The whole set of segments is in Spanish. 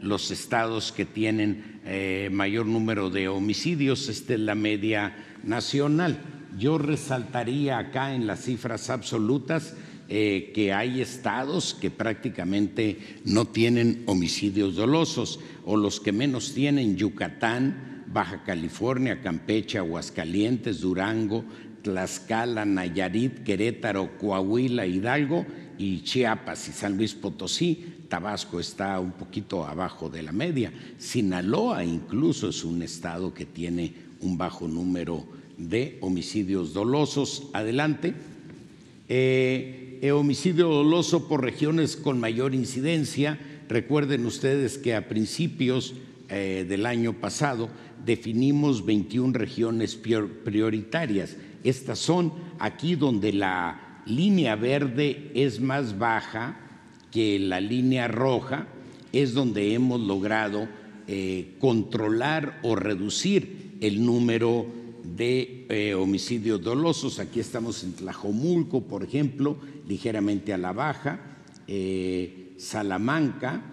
los estados que tienen mayor número de homicidios. Esta es la media nacional. Yo resaltaría acá en las cifras absolutas que hay estados que prácticamente no tienen homicidios dolosos, o los que menos tienen: Yucatán, Baja California, Campeche, Aguascalientes, Durango, Tlaxcala, Nayarit, Querétaro, Coahuila, Hidalgo y Chiapas y San Luis Potosí. Tabasco está un poquito abajo de la media. Sinaloa incluso es un estado que tiene un bajo número de homicidios dolosos. Adelante. Homicidio doloso por regiones con mayor incidencia. Recuerden ustedes que a principios del año pasado definimos 21 regiones prioritarias. Estas son aquí donde la línea verde es más baja que la línea roja, es donde hemos logrado controlar o reducir el número de homicidios dolosos. Aquí estamos en Tlajomulco, por ejemplo, ligeramente a la baja, Salamanca,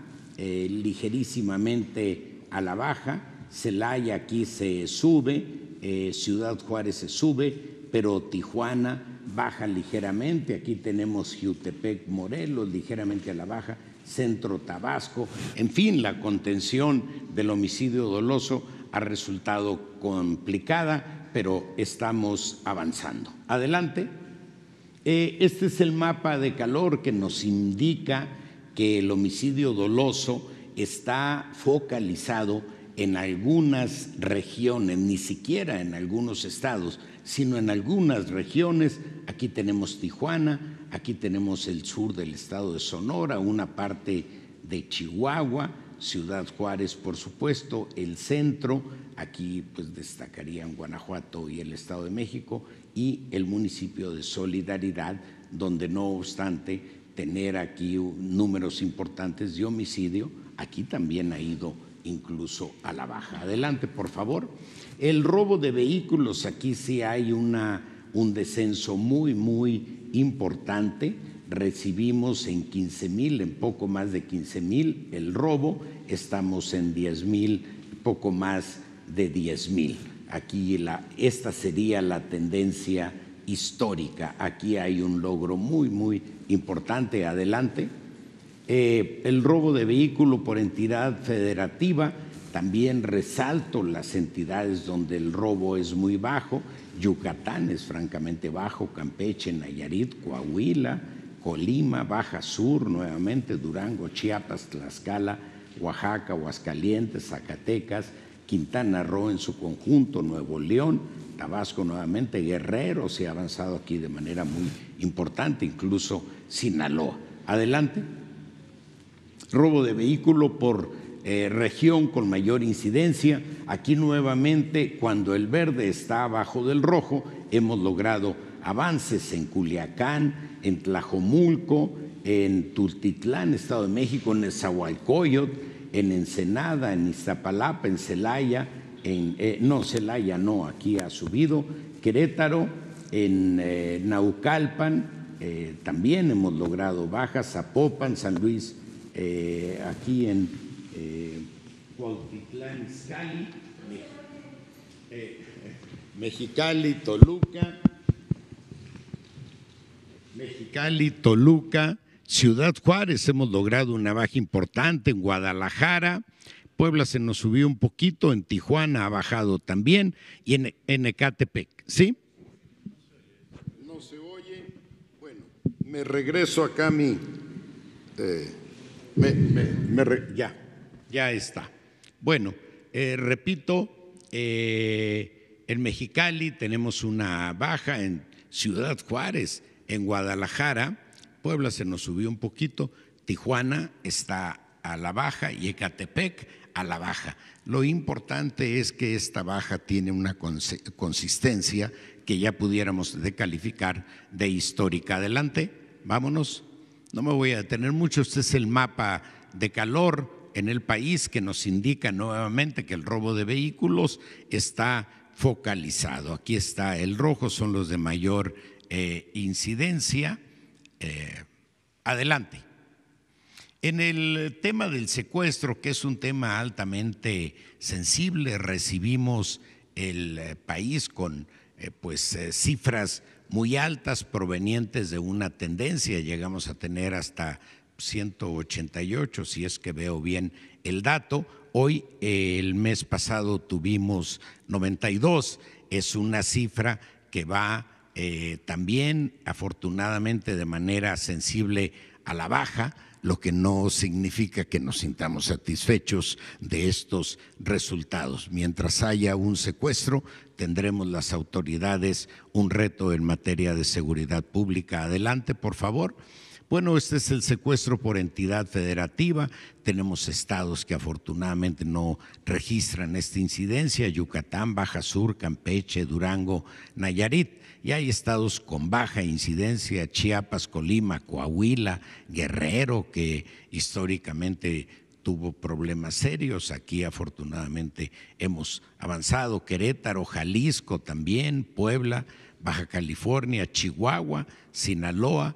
ligerísimamente a la baja, Celaya aquí se sube, Ciudad Juárez se sube, pero Tijuana baja ligeramente. Aquí tenemos Jiutepec, Morelos, ligeramente a la baja, Centro Tabasco. En fin, la contención del homicidio doloso ha resultado complicada, pero estamos avanzando. Adelante. Este es el mapa de calor que nos indica que el homicidio doloso está focalizado en algunas regiones, ni siquiera en algunos estados, sino en algunas regiones. Aquí tenemos Tijuana, aquí tenemos el sur del estado de Sonora, una parte de Chihuahua, Ciudad Juárez, por supuesto, el centro, aquí pues destacarían Guanajuato y el Estado de México, y el municipio de Solidaridad, donde no obstante tener aquí números importantes de homicidio, aquí también ha ido incluso a la baja. Adelante, por favor. El robo de vehículos, aquí sí hay un descenso muy importante. Recibimos en 15,000, en poco más de 15,000 el robo, estamos en 10,000, poco más de 10,000. Aquí esta sería la tendencia histórica. Aquí hay un logro muy importante. Adelante. El robo de vehículo por entidad federativa, también resalto las entidades donde el robo es muy bajo. Yucatán es francamente bajo, Campeche, Nayarit, Coahuila, Colima, Baja Sur, nuevamente Durango, Chiapas, Tlaxcala, Oaxaca, Aguascalientes, Zacatecas, Quintana Roo en su conjunto, Nuevo León, Tabasco nuevamente, Guerrero se ha avanzado aquí de manera muy importante, incluso Sinaloa. Adelante. Robo de vehículo por región con mayor incidencia. Aquí nuevamente, cuando el verde está abajo del rojo, hemos logrado avances en Culiacán, en Tlajomulco, en Tultitlán, Estado de México, en Nezahualcóyotl, en Ensenada, en Iztapalapa, en Celaya, Celaya no, aquí ha subido, Querétaro, en Naucalpan, también hemos logrado bajas, Zapopan, San Luis, aquí en Cuautitlán, Izcalli, Mexicali, Toluca, Ciudad Juárez hemos logrado una baja importante, en Guadalajara, Puebla se nos subió un poquito, en Tijuana ha bajado también y en Ecatepec. ¿Sí? No se oye. Bueno, me regreso acá a mi… Ya está. Bueno, repito, en Mexicali tenemos una baja, en Ciudad Juárez, en Guadalajara, Puebla se nos subió un poquito, Tijuana está a la baja y Ecatepec a la baja. Lo importante es que esta baja tiene una consistencia que ya pudiéramos calificar de histórica. Adelante, vámonos. No me voy a detener mucho. Este es el mapa de calor en el país que nos indica nuevamente que el robo de vehículos está focalizado. Aquí está el rojo, son los de mayor incidencia. Adelante. En el tema del secuestro, que es un tema altamente sensible, recibimos el país con cifras muy altas provenientes de una tendencia. Llegamos a tener hasta 188, si es que veo bien el dato. Hoy, el mes pasado, tuvimos 92. Es una cifra que va también, afortunadamente, de manera sensible a la baja, lo que no significa que nos sintamos satisfechos de estos resultados. Mientras haya un secuestro, tendremos las autoridades un reto en materia de seguridad pública. Adelante, por favor. Bueno, este es el secuestro por entidad federativa. Tenemos estados que afortunadamente no registran esta incidencia: Yucatán, Baja Sur, Campeche, Durango, Nayarit. Y hay estados con baja incidencia: Chiapas, Colima, Coahuila, Guerrero, que históricamente tuvo problemas serios. Aquí afortunadamente hemos avanzado: Querétaro, Jalisco también, Puebla, Baja California, Chihuahua, Sinaloa,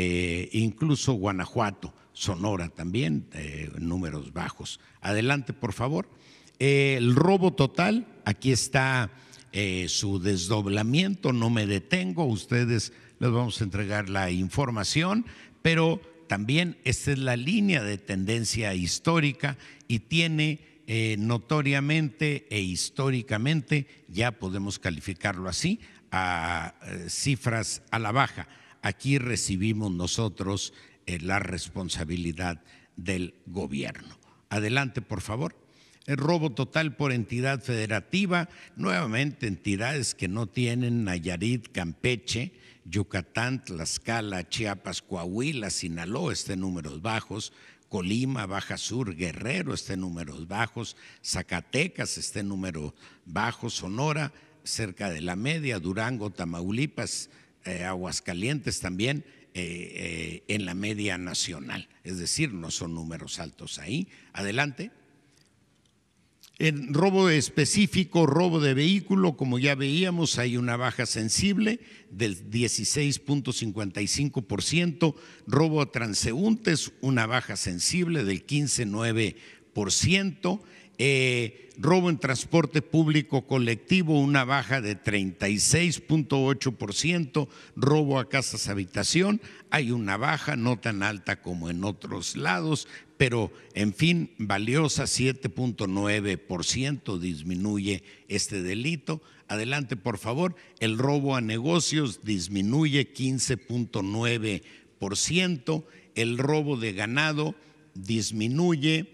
incluso Guanajuato, Sonora también, números bajos. Adelante, por favor. El robo total, aquí está su desdoblamiento. No me detengo, ustedes les vamos a entregar la información, pero también esta es la línea de tendencia histórica y tiene notoriamente e históricamente, ya podemos calificarlo así, a cifras a la baja. Aquí recibimos nosotros la responsabilidad del gobierno. Adelante, por favor. El robo total por entidad federativa, nuevamente entidades que no tienen: Nayarit, Campeche, Yucatán, Tlaxcala, Chiapas, Coahuila, Sinaloa, está en números bajos; Colima, Baja Sur, Guerrero, está en números bajos; Zacatecas está en números bajos; Sonora, cerca de la media; Durango, Tamaulipas, Aguascalientes también en la media nacional, es decir, no son números altos ahí. Adelante. En robo específico, robo de vehículo, como ya veíamos, hay una baja sensible del 16.55%, robo a transeúntes, una baja sensible del 15.9%, robo en transporte público colectivo, una baja de 36.8%, robo a casas habitación, hay una baja no tan alta como en otros lados, pero en fin, valiosa, 7.9% disminuye este delito. Adelante, por favor. El robo a negocios disminuye 15.9%, el robo de ganado disminuye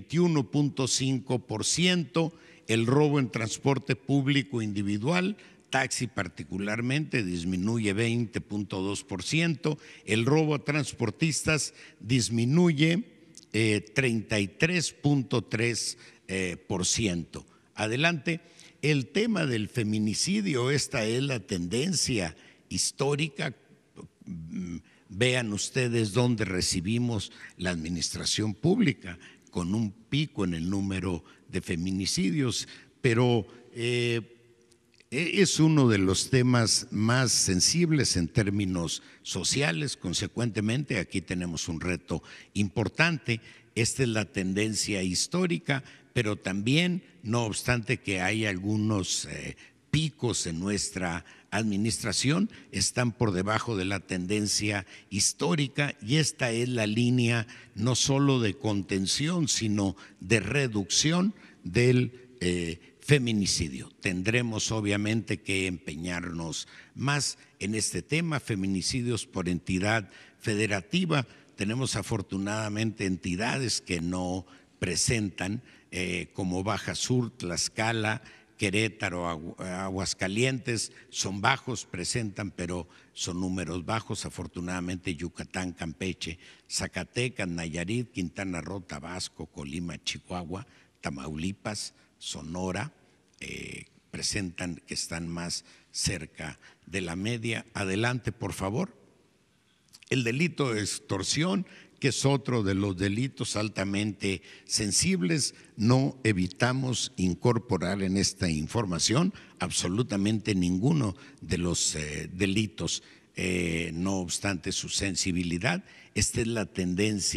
21.5%, el robo en transporte público individual, taxi particularmente, disminuye 20.2%, el robo a transportistas disminuye 33.3%. Adelante. El tema del feminicidio, esta es la tendencia histórica. Vean ustedes dónde recibimos la administración pública, con un pico en el número de feminicidios, pero es uno de los temas más sensibles en términos sociales. Consecuentemente, aquí tenemos un reto importante. Esta es la tendencia histórica, pero también, no obstante que hay algunos picos en nuestra administración, están por debajo de la tendencia histórica, y esta es la línea no solo de contención, sino de reducción del feminicidio. Tendremos obviamente que empeñarnos más en este tema. Feminicidios por entidad federativa, tenemos afortunadamente entidades que no presentan, como Baja Sur, Tlaxcala, Querétaro, Aguascalientes, son bajos, presentan, pero son números bajos. Afortunadamente Yucatán, Campeche, Zacatecas, Nayarit, Quintana Roo, Tabasco, Colima, Chihuahua, Tamaulipas, Sonora, presentan que están más cerca de la media. Adelante, por favor. El delito de extorsión, que es otro de los delitos altamente sensibles, no evitamos incorporar en esta información absolutamente ninguno de los delitos, no obstante su sensibilidad. Esta es la tendencia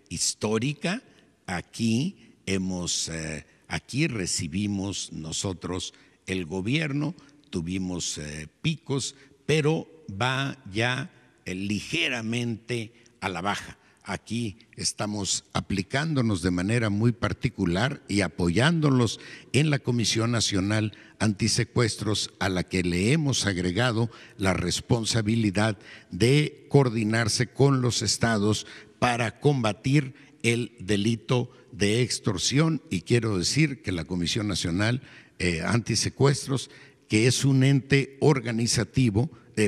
histórica. Aquí aquí recibimos nosotros el gobierno, tuvimos picos, pero va ya ligeramente a la baja. Aquí estamos aplicándonos de manera muy particular y apoyándolos en la Comisión Nacional Antisecuestros, a la que le hemos agregado la responsabilidad de coordinarse con los estados para combatir el delito de extorsión. Y quiero decir que la Comisión Nacional Antisecuestros, que es un ente organizativo,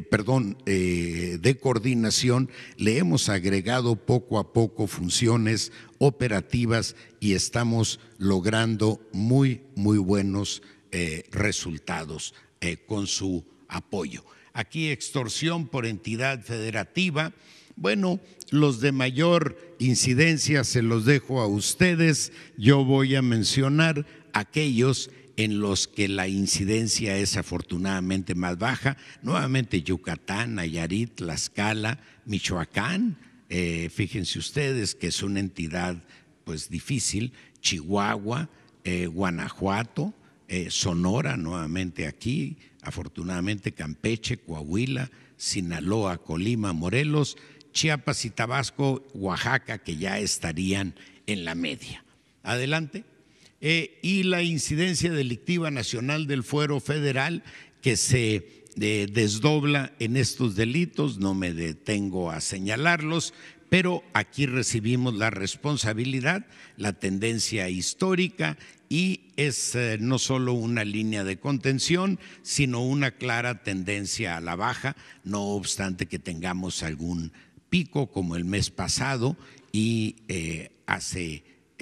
de coordinación, le hemos agregado poco a poco funciones operativas y estamos logrando muy buenos resultados con su apoyo. Aquí extorsión por entidad federativa. Bueno, los de mayor incidencia se los dejo a ustedes. Yo voy a mencionar aquellos en los que la incidencia es afortunadamente más baja. Nuevamente Yucatán, Nayarit, Tlaxcala, Michoacán, fíjense ustedes que es una entidad pues difícil, Chihuahua, Guanajuato, Sonora, nuevamente aquí, afortunadamente Campeche, Coahuila, Sinaloa, Colima, Morelos, Chiapas y Tabasco, Oaxaca, que ya estarían en la media. Adelante. Y la incidencia delictiva nacional del fuero federal, que se desdobla en estos delitos, no me detengo a señalarlos, pero aquí recibimos la responsabilidad, la tendencia histórica, y es no solo una línea de contención, sino una clara tendencia a la baja, no obstante que tengamos algún pico como el mes pasado y hace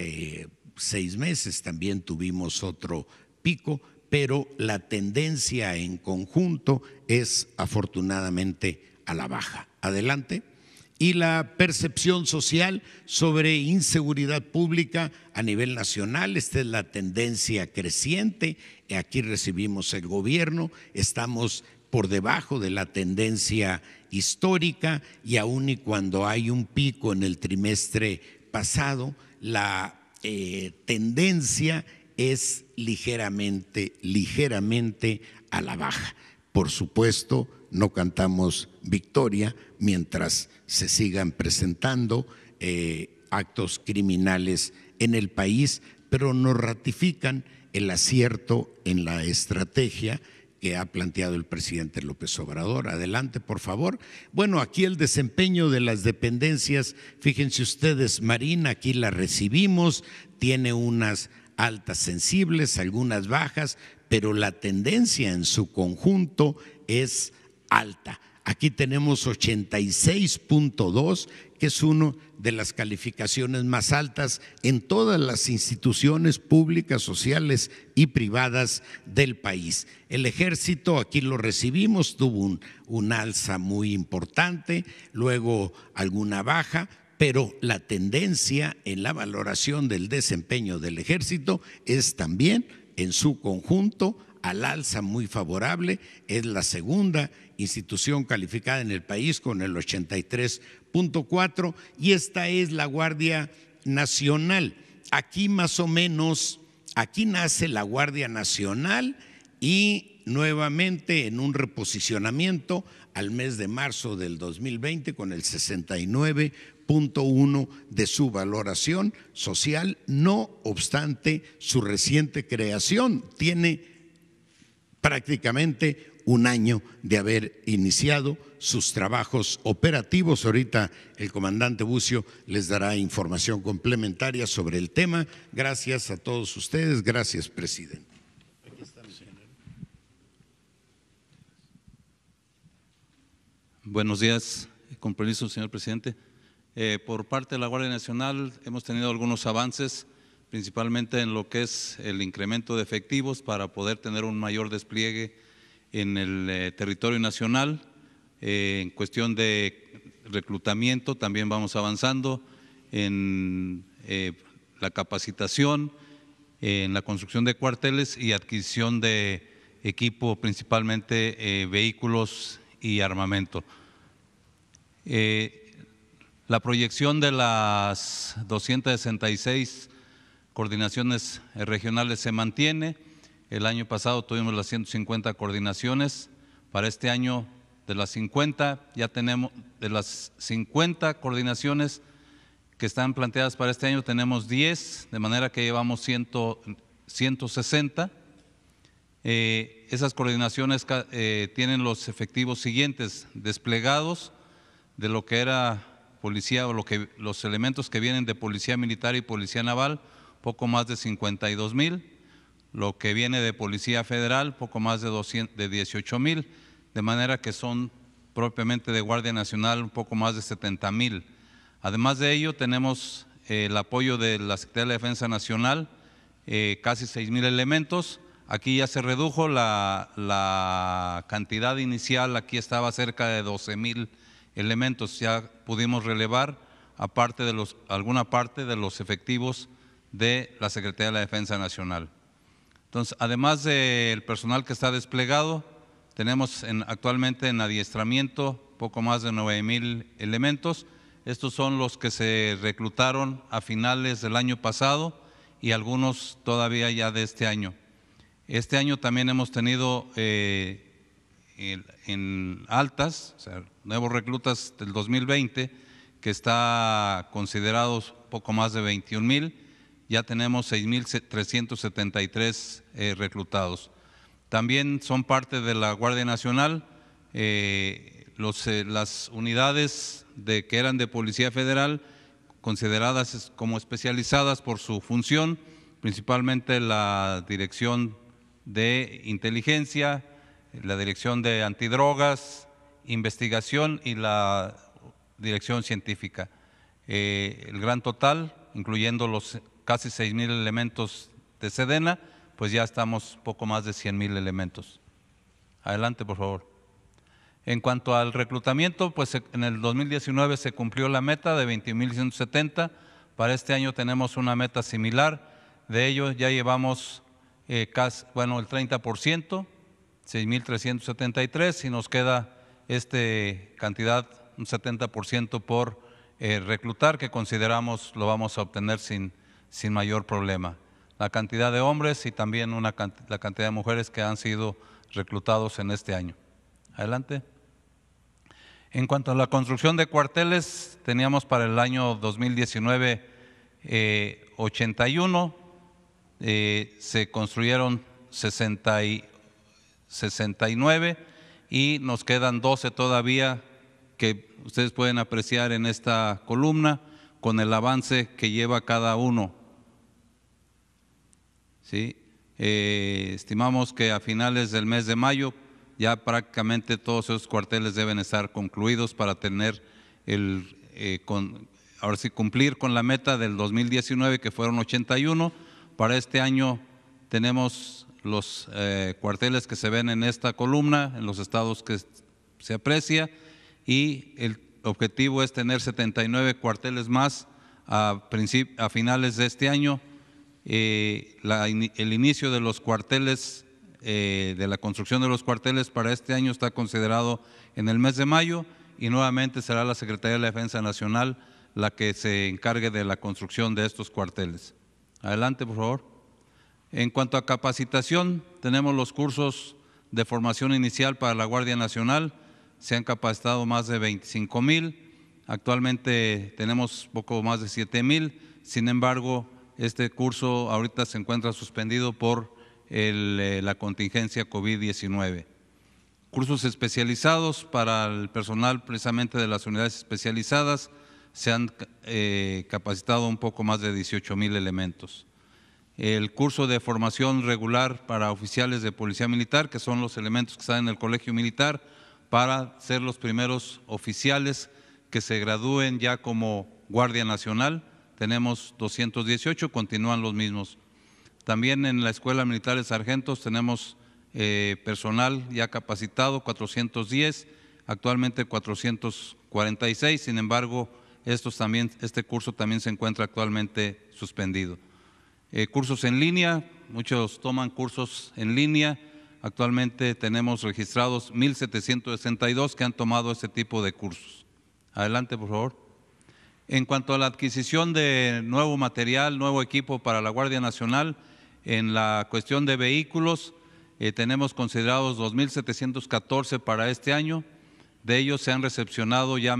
6 meses también tuvimos otro pico, pero la tendencia en conjunto es afortunadamente a la baja. Adelante. Y la percepción social sobre inseguridad pública a nivel nacional, esta es la tendencia creciente. Aquí recibimos el gobierno, estamos por debajo de la tendencia histórica, y aun y cuando hay un pico en el trimestre pasado, la tendencia es ligeramente a la baja. Por supuesto, no cantamos victoria mientras se sigan presentando actos criminales en el país, pero nos ratifican el acierto en la estrategia que ha planteado el presidente López Obrador. Adelante, por favor. Bueno, aquí el desempeño de las dependencias, fíjense ustedes, Marina, aquí la recibimos, tiene unas altas sensibles, algunas bajas, pero la tendencia en su conjunto es alta. Aquí tenemos 86.2, que es una de las calificaciones más altas en todas las instituciones públicas, sociales y privadas del país. El Ejército, aquí lo recibimos, tuvo un alza muy importante, luego alguna baja, pero la tendencia en la valoración del desempeño del Ejército es también en su conjunto al alza muy favorable. Es la segunda institución calificada en el país con el 83.4, y esta es la Guardia Nacional. Aquí más o menos, aquí nace la Guardia Nacional y nuevamente en un reposicionamiento al mes de marzo del 2020 con el 69.1 de su valoración social, no obstante su reciente creación. Tiene prácticamente un año de haber iniciado sus trabajos operativos. Ahorita el comandante Bucio les dará información complementaria sobre el tema. Gracias a todos ustedes. Gracias, presidente. Aquí está mi señor. Buenos días, con permiso, señor presidente. Por parte de la Guardia Nacional hemos tenido algunos avances, principalmente en lo que es el incremento de efectivos para poder tener un mayor despliegue en el territorio nacional. En cuestión de reclutamiento también vamos avanzando en la capacitación, en la construcción de cuarteles y adquisición de equipo, principalmente vehículos y armamento. La proyección de las 266 coordinaciones regionales se mantiene. El año pasado tuvimos las 150 coordinaciones. Para este año, de las 50 coordinaciones que están planteadas para este año, tenemos 10, de manera que llevamos 160. Esas coordinaciones tienen los efectivos siguientes: desplegados de lo que era policía o los elementos que vienen de policía militar y policía naval, poco más de 52,000, lo que viene de policía federal, poco más de 18,000, de manera que son propiamente de Guardia Nacional un poco más de 70,000. Además de ello, tenemos el apoyo de la Secretaría de la Defensa Nacional, casi 6,000 elementos. Aquí ya se redujo la cantidad inicial, aquí estaba cerca de 12,000 elementos. Ya pudimos relevar alguna parte de los efectivos de la Secretaría de la Defensa Nacional. Entonces, además del personal que está desplegado, tenemos actualmente en adiestramiento poco más de 9,000 elementos. Estos son los que se reclutaron a finales del año pasado y algunos todavía ya de este año. Este año también hemos tenido en altas, o sea, nuevos reclutas del 2020, que está considerados poco más de 21,000, ya tenemos 6,373 reclutados. También son parte de la Guardia Nacional las unidades que eran de Policía Federal, consideradas como especializadas por su función, principalmente la Dirección de Inteligencia, la Dirección de Antidrogas, Investigación y la Dirección Científica. El gran total, incluyendo los casi 6,000 elementos de Sedena, pues ya estamos poco más de 100,000 elementos. Adelante, por favor. En cuanto al reclutamiento, pues en el 2019 se cumplió la meta de 21,170. Para este año tenemos una meta similar. De ello ya llevamos el 30%, 6,373, y nos queda cantidad, un 70% por reclutar, que consideramos lo vamos a obtener sin mayor problema. La cantidad de hombres y también la cantidad de mujeres que han sido reclutados en este año. Adelante. En cuanto a la construcción de cuarteles, teníamos para el año 2019 81, se construyeron 69 y nos quedan 12 todavía, que ustedes pueden apreciar en esta columna con el avance que lleva cada uno. ¿Sí? Estimamos que a finales del mes de mayo ya prácticamente todos esos cuarteles deben estar concluidos para tener ahora sí cumplir con la meta del 2019, que fueron 81. Para este año tenemos los cuarteles que se ven en esta columna, en los estados que se aprecia, y el objetivo es tener 79 cuarteles más a finales de este año. El inicio de los cuarteles, de la construcción de los cuarteles para este año está considerado en el mes de mayo, y nuevamente será la Secretaría de la Defensa Nacional la que se encargue de la construcción de estos cuarteles. Adelante, por favor. En cuanto a capacitación, tenemos los cursos de formación inicial para la Guardia Nacional. Se han capacitado más de 25,000, actualmente tenemos poco más de 7,000, sin embargo, este curso ahorita se encuentra suspendido por la contingencia COVID-19. Cursos especializados para el personal precisamente de las unidades especializadas, se han capacitado un poco más de 18,000 elementos. El curso de formación regular para oficiales de Policía Militar, que son los elementos que están en el Colegio Militar, para ser los primeros oficiales que se gradúen ya como Guardia Nacional, tenemos 218, continúan los mismos. También en la Escuela Militar de Sargentos tenemos personal ya capacitado, 410, actualmente 446, sin embargo, este curso también se encuentra actualmente suspendido. Cursos en línea, muchos toman cursos en línea, actualmente tenemos registrados 1,762 que han tomado este tipo de cursos. Adelante, por favor. En cuanto a la adquisición de nuevo material, nuevo equipo para la Guardia Nacional, en la cuestión de vehículos, tenemos considerados 2.714 para este año. De ellos se han recepcionado ya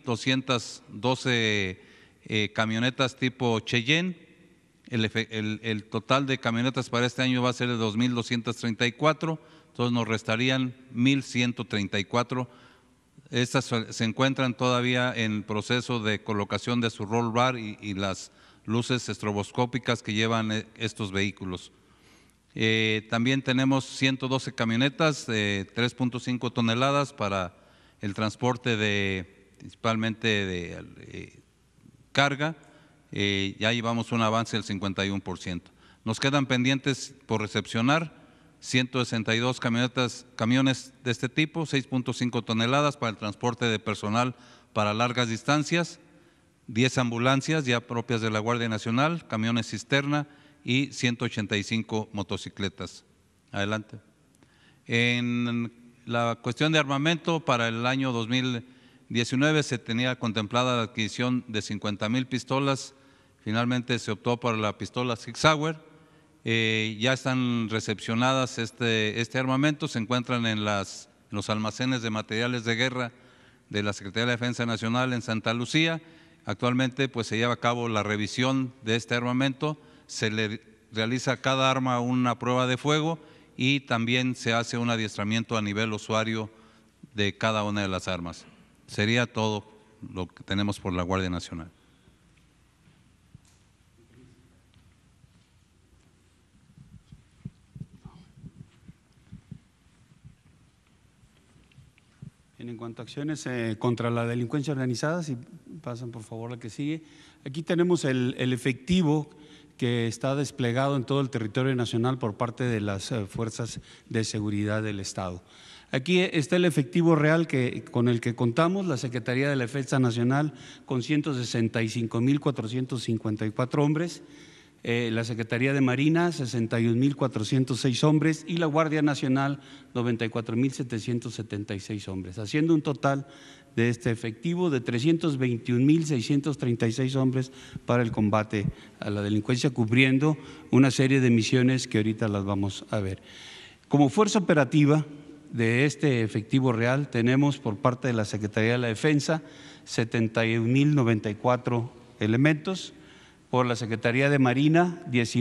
1.212 camionetas tipo Cheyenne. El total de camionetas para este año va a ser de 2.234, entonces nos restarían 1.134. Estas se encuentran todavía en proceso de colocación de su roll bar y las luces estroboscópicas que llevan estos vehículos. También tenemos 112 camionetas de 3.5 toneladas para el transporte principalmente de carga. Ya llevamos un avance del 51%. Nos quedan pendientes por recepcionar 162 camiones de este tipo, 6.5 toneladas para el transporte de personal para largas distancias, 10 ambulancias ya propias de la Guardia Nacional, camiones cisterna y 185 motocicletas. Adelante. En la cuestión de armamento, para el año 2019 se tenía contemplada la adquisición de 50,000 pistolas. Finalmente se optó por la pistola Sig Sauer. Ya están recepcionadas este armamento, se encuentran en los almacenes de materiales de guerra de la Secretaría de Defensa Nacional en Santa Lucía. Actualmente pues se lleva a cabo la revisión de este armamento, se le realiza a cada arma una prueba de fuego y también se hace un adiestramiento a nivel usuario de cada una de las armas. Sería todo lo que tenemos por la Guardia Nacional. En cuanto a acciones contra la delincuencia organizada, si pasan por favor la que sigue, aquí tenemos el efectivo que está desplegado en todo el territorio nacional por parte de las fuerzas de seguridad del Estado. Aquí está el efectivo real con el que contamos, la Secretaría de la Defensa Nacional con 165,454 hombres, la Secretaría de Marina 61,406 hombres y la Guardia Nacional 94,776 hombres, haciendo un total de este efectivo de 321,636 hombres para el combate a la delincuencia, cubriendo una serie de misiones que ahorita las vamos a ver. Como fuerza operativa de este efectivo real tenemos por parte de la Secretaría de la Defensa 71,094 elementos, por la Secretaría de Marina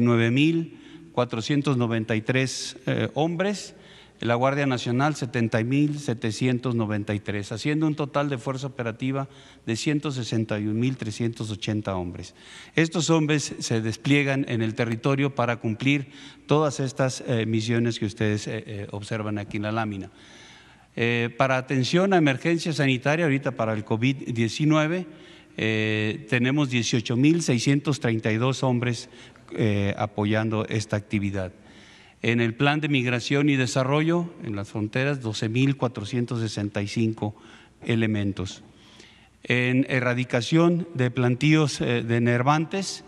19,493 hombres, la Guardia Nacional 70,793, haciendo un total de fuerza operativa de 161,380 hombres. Estos hombres se despliegan en el territorio para cumplir todas estas misiones que ustedes observan aquí en la lámina. Para atención a emergencia sanitaria, ahorita para el COVID-19, tenemos 18,632 hombres apoyando esta actividad. En el plan de migración y desarrollo, en las fronteras, 12,465 elementos. En erradicación de plantíos de nervantes,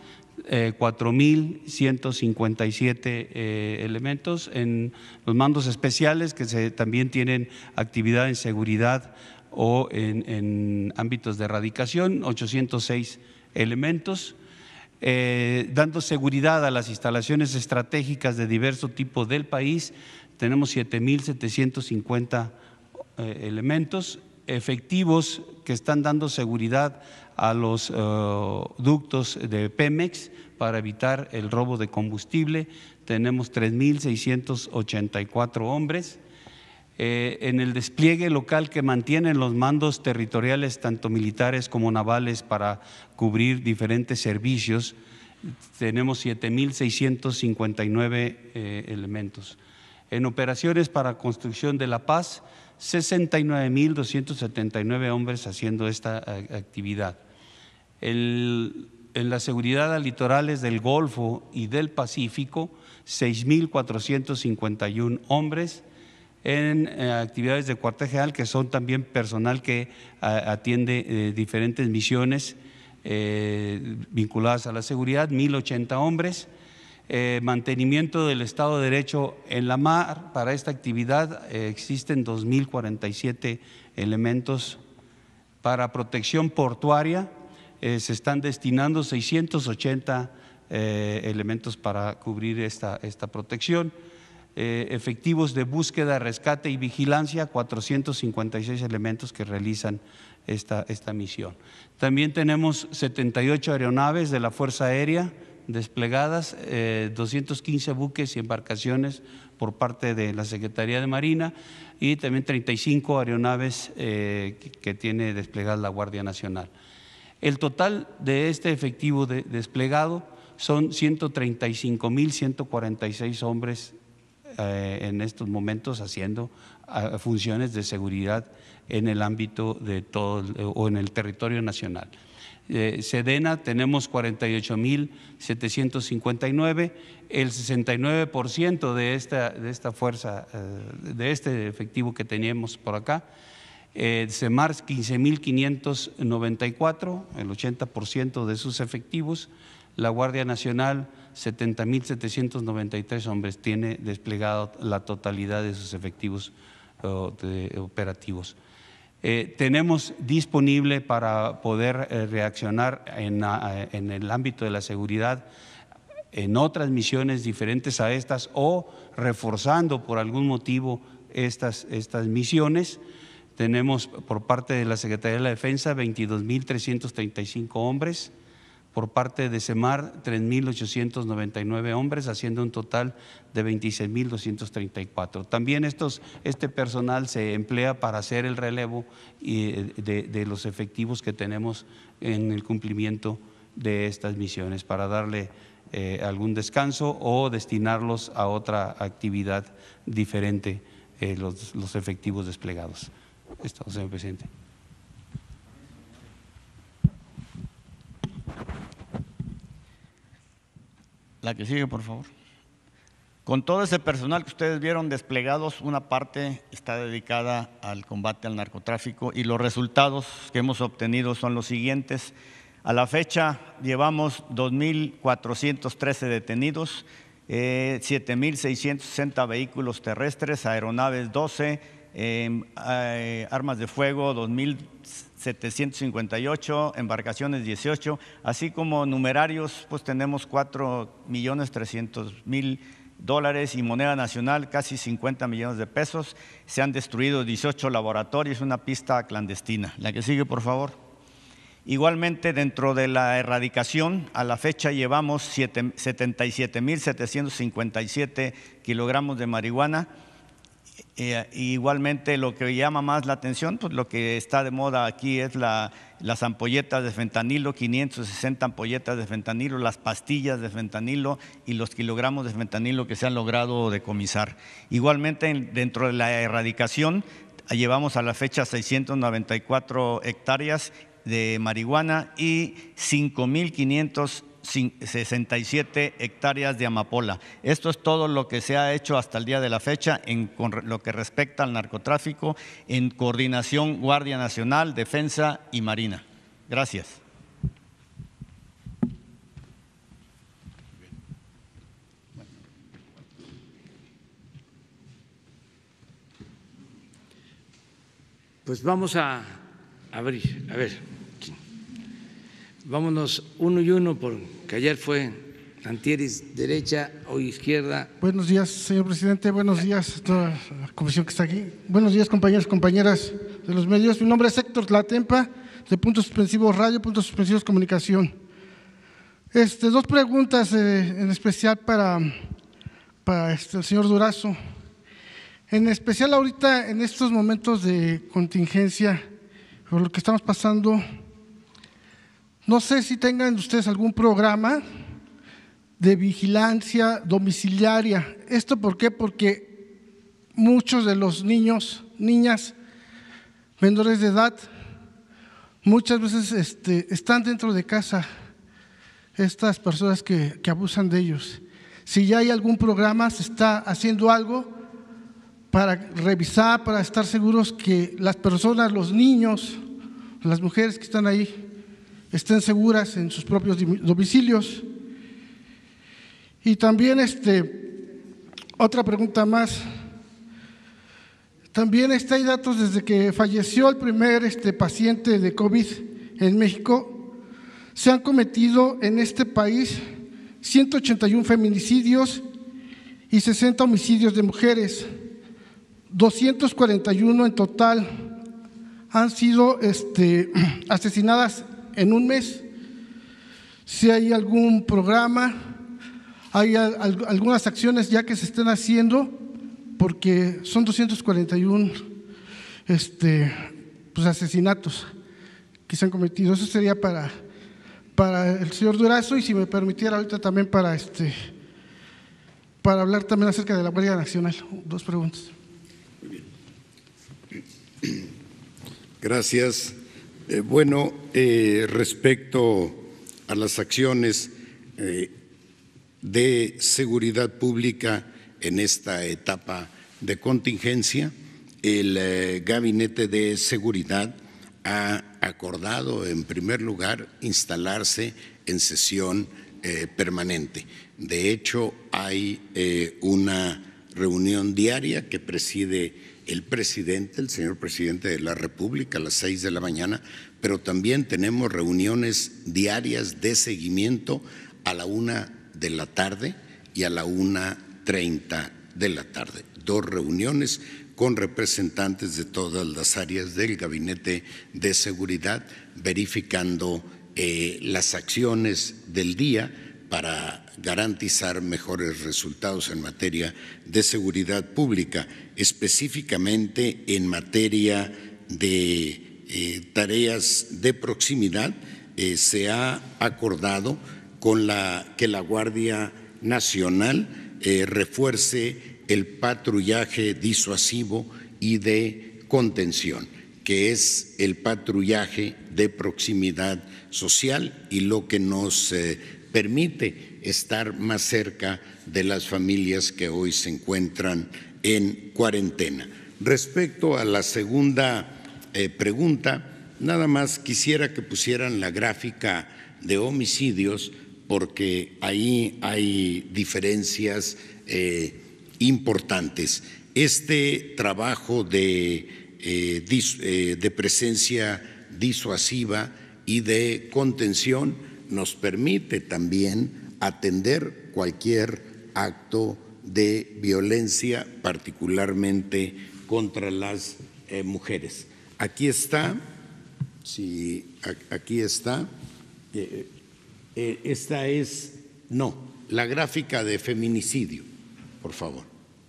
4,157 elementos. En los mandos especiales, que también tienen actividad en seguridad o en ámbitos de erradicación, 806 elementos. Dando seguridad a las instalaciones estratégicas de diverso tipo del país, tenemos 7,750 elementos efectivos que están dando seguridad a los ductos de Pemex para evitar el robo de combustible. Tenemos 3,684 hombres. En el despliegue local que mantienen los mandos territoriales, tanto militares como navales, para cubrir diferentes servicios, tenemos 7,659 elementos. En operaciones para construcción de la paz, 69,279 hombres haciendo esta actividad. En la seguridad a litorales del Golfo y del Pacífico, 6,451 hombres. En actividades de cuartel general, que son también personal que atiende diferentes misiones vinculadas a la seguridad, 1,080 hombres. Mantenimiento del Estado de Derecho en la mar, para esta actividad existen 2,047 elementos. Para protección portuaria, se están destinando 680 elementos para cubrir esta protección. Efectivos de búsqueda, rescate y vigilancia, 456 elementos que realizan esta misión. También tenemos 78 aeronaves de la Fuerza Aérea desplegadas, 215 buques y embarcaciones por parte de la Secretaría de Marina y también 35 aeronaves que tiene desplegada la Guardia Nacional. El total de este efectivo desplegado son 135,146 hombres en estos momentos haciendo funciones de seguridad en el ámbito de todo o en el territorio nacional. Sedena tenemos 48,759, el 69% de esta fuerza, de este efectivo que teníamos por acá. Semar 15,594, el 80% de sus efectivos. La Guardia Nacional 70,793 hombres, tiene desplegado la totalidad de sus efectivos operativos. Tenemos disponible para poder reaccionar en el ámbito de la seguridad en otras misiones diferentes a estas o reforzando por algún motivo estas misiones. Tenemos por parte de la Secretaría de la Defensa 22,335 hombres, por parte de Semar 3,899 hombres, haciendo un total de 26,234. También este personal se emplea para hacer el relevo de los efectivos que tenemos en el cumplimiento de estas misiones, para darle algún descanso o destinarlos a otra actividad diferente, los efectivos desplegados. Esto, señor presidente. La que sigue, por favor. Con todo ese personal que ustedes vieron desplegados, una parte está dedicada al combate al narcotráfico y los resultados que hemos obtenido son los siguientes. A la fecha llevamos 2,413 detenidos, 7,660 vehículos terrestres, aeronaves 12, armas de fuego 2,758, embarcaciones 18, así como numerarios, pues tenemos 4,300,000 dólares y moneda nacional, casi 50 millones de pesos. Se han destruido 18 laboratorios, una pista clandestina. La que sigue, por favor. Igualmente, dentro de la erradicación, a la fecha llevamos 77,757 kilogramos de marihuana. Igualmente, lo que llama más la atención, pues lo que está de moda aquí es las ampolletas de fentanilo, 560 ampolletas de fentanilo, las pastillas de fentanilo y los kilogramos de fentanilo que se han logrado decomisar. Igualmente, dentro de la erradicación, llevamos a la fecha 694 hectáreas de marihuana y 5,567 hectáreas de amapola. Esto es todo lo que se ha hecho hasta el día de la fecha con lo que respecta al narcotráfico, en coordinación Guardia Nacional, Defensa y Marina. Gracias. Pues vamos a abrir, a ver. Vámonos uno y uno, porque ayer fue Antieris derecha, hoy izquierda. Buenos días, señor presidente. Buenos días a toda la comisión que está aquí. Buenos días, compañeros y compañeras de los medios. Mi nombre es Héctor Tlatempa, de Puntos Suspensivos Radio, Puntos Suspensivos Comunicación. Dos preguntas en especial para el señor Durazo. En especial ahorita, en estos momentos de contingencia, por lo que estamos pasando, no sé si tengan ustedes algún programa de vigilancia domiciliaria. ¿Esto por qué? Porque muchos de los niños, niñas, menores de edad, muchas veces están dentro de casa, estas personas que abusan de ellos. Si ya hay algún programa, se está haciendo algo para revisar, para estar seguros que las personas, los niños, las mujeres que están ahí, estén seguras en sus propios domicilios. Y también otra pregunta más. También hay datos desde que falleció el primer paciente de COVID en México, se han cometido en este país 181 feminicidios y 60 homicidios de mujeres. 241 en total han sido asesinadas en un mes. Si hay algún programa, hay algunas acciones ya que se están haciendo, porque son 241 pues asesinatos que se han cometido. Eso sería para el señor Durazo, y si me permitiera ahorita también para hablar también acerca de la Guardia Nacional. Dos preguntas. Muy bien. Gracias. Respecto a las acciones de seguridad pública en esta etapa de contingencia, el Gabinete de Seguridad ha acordado, en primer lugar, instalarse en sesión permanente. De hecho, hay una reunión diaria que preside el presidente, el señor presidente de la República, a las 6 de la mañana, pero también tenemos reuniones diarias de seguimiento a la 1 de la tarde y a la 1:30 de la tarde. 2 reuniones con representantes de todas las áreas del Gabinete de Seguridad, verificando las acciones del día para garantizar mejores resultados en materia de seguridad pública, específicamente en materia de tareas de proximidad. Se ha acordado que la Guardia Nacional refuerce el patrullaje disuasivo y de contención, que es el patrullaje de proximidad social y lo que nos permite estar más cerca de las familias que hoy se encuentran en cuarentena. Respecto a la segunda pregunta, nada más quisiera que pusieran la gráfica de homicidios, porque ahí hay diferencias importantes. Este trabajo de presencia disuasiva y de contención nos permite también atender cualquier acto de violencia, particularmente contra las mujeres. Aquí está, aquí está. Esta es, la gráfica de feminicidio, por favor.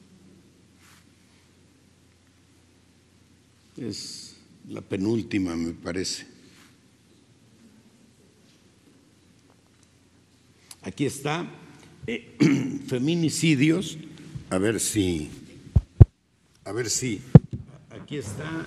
Es la penúltima, me parece. Aquí está, feminicidios, a ver si, aquí está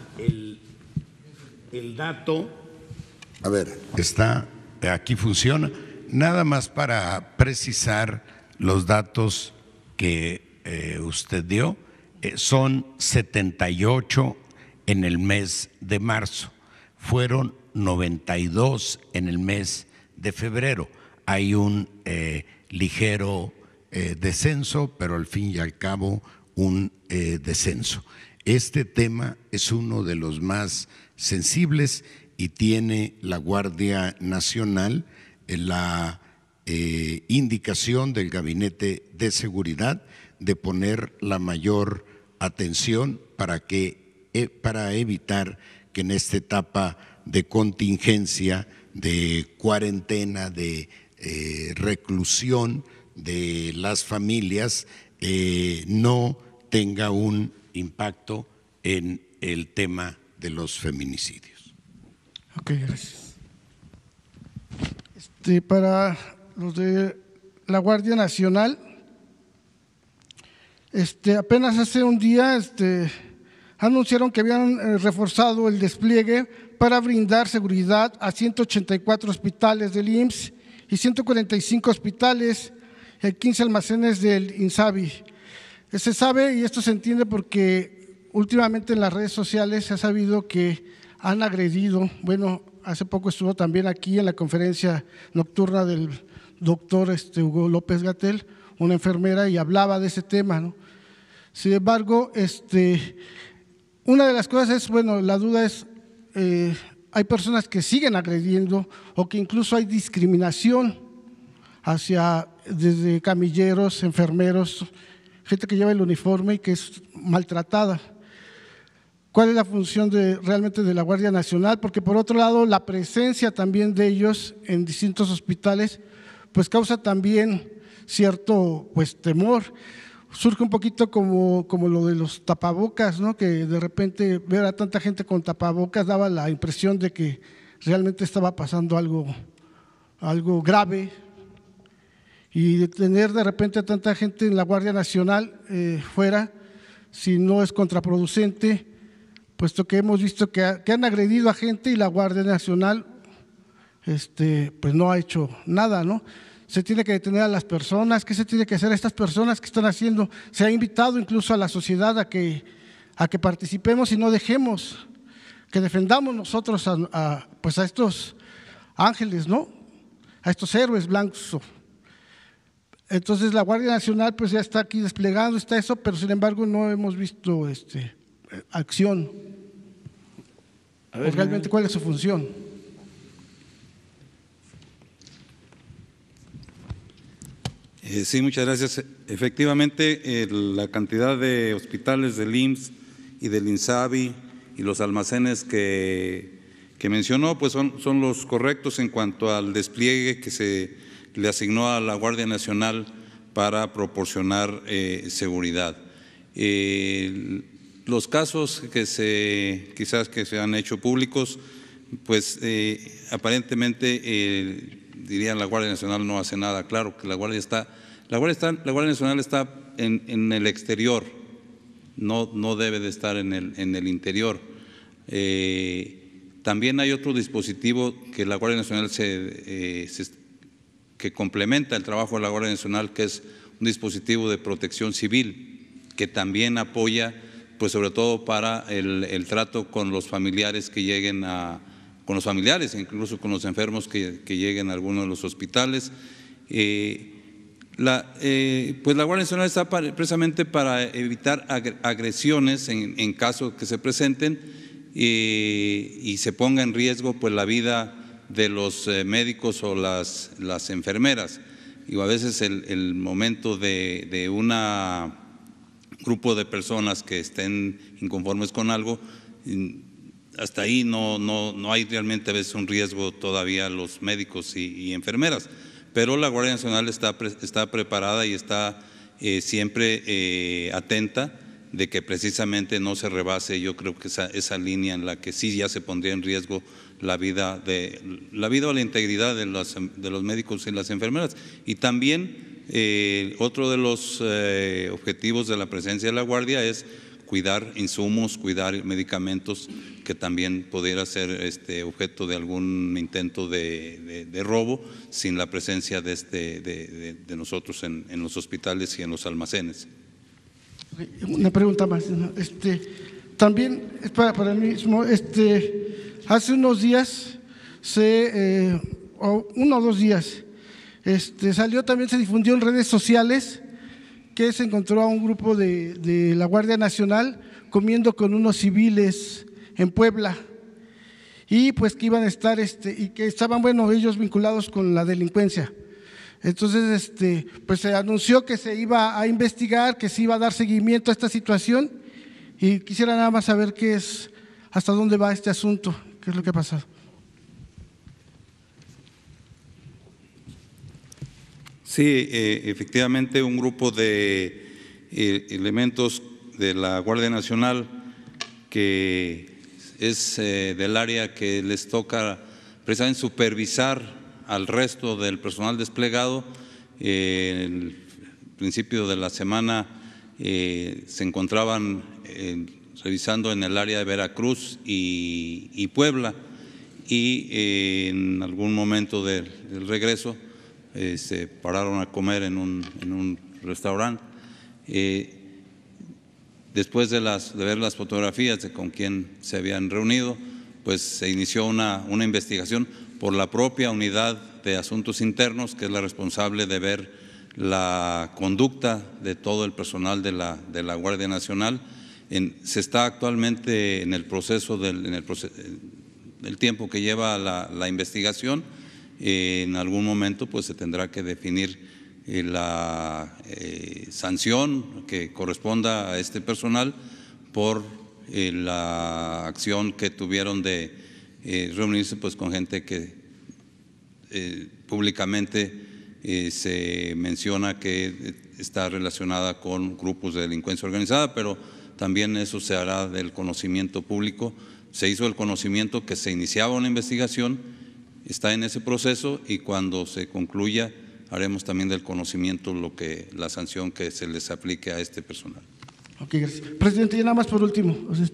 el dato, a ver, está, aquí funciona, nada más para precisar los datos que usted dio, son 78 en el mes de marzo, fueron 92 en el mes de febrero. Hay un ligero descenso, pero al fin y al cabo un descenso. Este tema es uno de los más sensibles y tiene la Guardia Nacional la indicación del Gabinete de Seguridad de poner la mayor atención para evitar que en esta etapa de contingencia, de cuarentena, de reclusión de las familias, no tenga un impacto en el tema de los feminicidios. Ok, gracias. Para los de la Guardia Nacional, apenas hace un día anunciaron que habían reforzado el despliegue para brindar seguridad a 184 hospitales del IMSS y 145 hospitales y 15 almacenes del INSABI. Se sabe, y esto se entiende porque últimamente en las redes sociales se ha sabido que han agredido, bueno, hace poco estuvo también aquí en la conferencia nocturna del doctor Hugo López-Gatell, una enfermera, y hablaba de ese tema, ¿no? Sin embargo, una de las cosas es, bueno, la duda es hay personas que siguen agrediendo o que incluso hay discriminación hacia desde camilleros, enfermeros, gente que lleva el uniforme y que es maltratada. ¿Cuál es la función realmente de la Guardia Nacional? Porque por otro lado, la presencia también de ellos en distintos hospitales, pues causa también cierto temor. Surge un poquito como lo de los tapabocas, ¿no? Que de repente ver a tanta gente con tapabocas daba la impresión de que realmente estaba pasando algo grave, y de tener de repente a tanta gente en la Guardia Nacional fuera, si no es contraproducente, puesto que hemos visto que han agredido a gente y la Guardia Nacional pues no ha hecho nada, ¿no? Se tiene que detener a las personas. ¿Qué se tiene que hacer a estas personas que están haciendo? Se ha invitado incluso a la sociedad a que participemos y no dejemos, que defendamos nosotros pues a estos ángeles, ¿no? A estos héroes blancos. Entonces la Guardia Nacional pues ya está aquí desplegando, está eso, pero sin embargo no hemos visto acción. Pues realmente, ¿cuál es su función? Sí, muchas gracias. Efectivamente, la cantidad de hospitales del IMSS y del INSABI y los almacenes que mencionó, pues son los correctos en cuanto al despliegue que se le asignó a la Guardia Nacional para proporcionar seguridad. Los casos que quizás se han hecho públicos, pues aparentemente diría la Guardia Nacional no hace nada. Claro que la Guardia Nacional está en el exterior, no debe de estar en el interior. También hay otro dispositivo que la Guardia Nacional que complementa el trabajo de la Guardia Nacional, que es un dispositivo de protección civil, que también apoya, pues sobre todo para el trato con los familiares que lleguen con los familiares, incluso con los enfermos que lleguen a algunos de los hospitales. Pues la Guardia Nacional está precisamente para evitar agresiones en caso que se presenten y se ponga en riesgo pues la vida de los médicos o las enfermeras. Y a veces el momento de un grupo de personas que estén inconformes con algo, hasta ahí no hay realmente a veces un riesgo todavía a los médicos y enfermeras, pero la Guardia Nacional está preparada y está siempre atenta de que precisamente no se rebase, yo creo que esa línea en la que sí ya se pondría en riesgo la vida o la integridad de los médicos y las enfermeras. Y también otro de los objetivos de la presencia de la Guardia es cuidar insumos, cuidar medicamentos, que también pudiera ser objeto de algún intento de robo sin la presencia de nosotros en los hospitales y en los almacenes. Una pregunta más. También es para mí mismo. Hace unos días, uno o 2 días, salió también, se difundió en redes sociales que se encontró a un grupo de la Guardia Nacional comiendo con unos civiles en Puebla, y pues que iban a estar y que estaban, bueno, ellos vinculados con la delincuencia. Entonces, pues se anunció que se iba a investigar, que se iba a dar seguimiento a esta situación, y quisiera nada más saber hasta dónde va este asunto, qué es lo que ha pasado. Sí, efectivamente un grupo de elementos de la Guardia Nacional que es del área que les toca precisamente supervisar al resto del personal desplegado. En el principio de la semana se encontraban revisando en el área de Veracruz y Puebla, y en algún momento del regreso se pararon a comer en un restaurante. Después de ver las fotografías de con quién se habían reunido, pues se inició una investigación por la propia Unidad de Asuntos Internos, que es la responsable de ver la conducta de todo el personal de la Guardia Nacional. Se está actualmente en el proceso el tiempo que lleva la investigación, en algún momento pues se tendrá que definir la sanción que corresponda a este personal por la acción que tuvieron de reunirse pues con gente que públicamente se menciona que está relacionada con grupos de delincuencia organizada, pero también eso se hará del conocimiento público. Se hizo el conocimiento que se iniciaba una investigación, está en ese proceso, y cuando se concluya haremos también del conocimiento la sanción que se les aplique a este personal. Ok, gracias. Presidente, y nada más por último,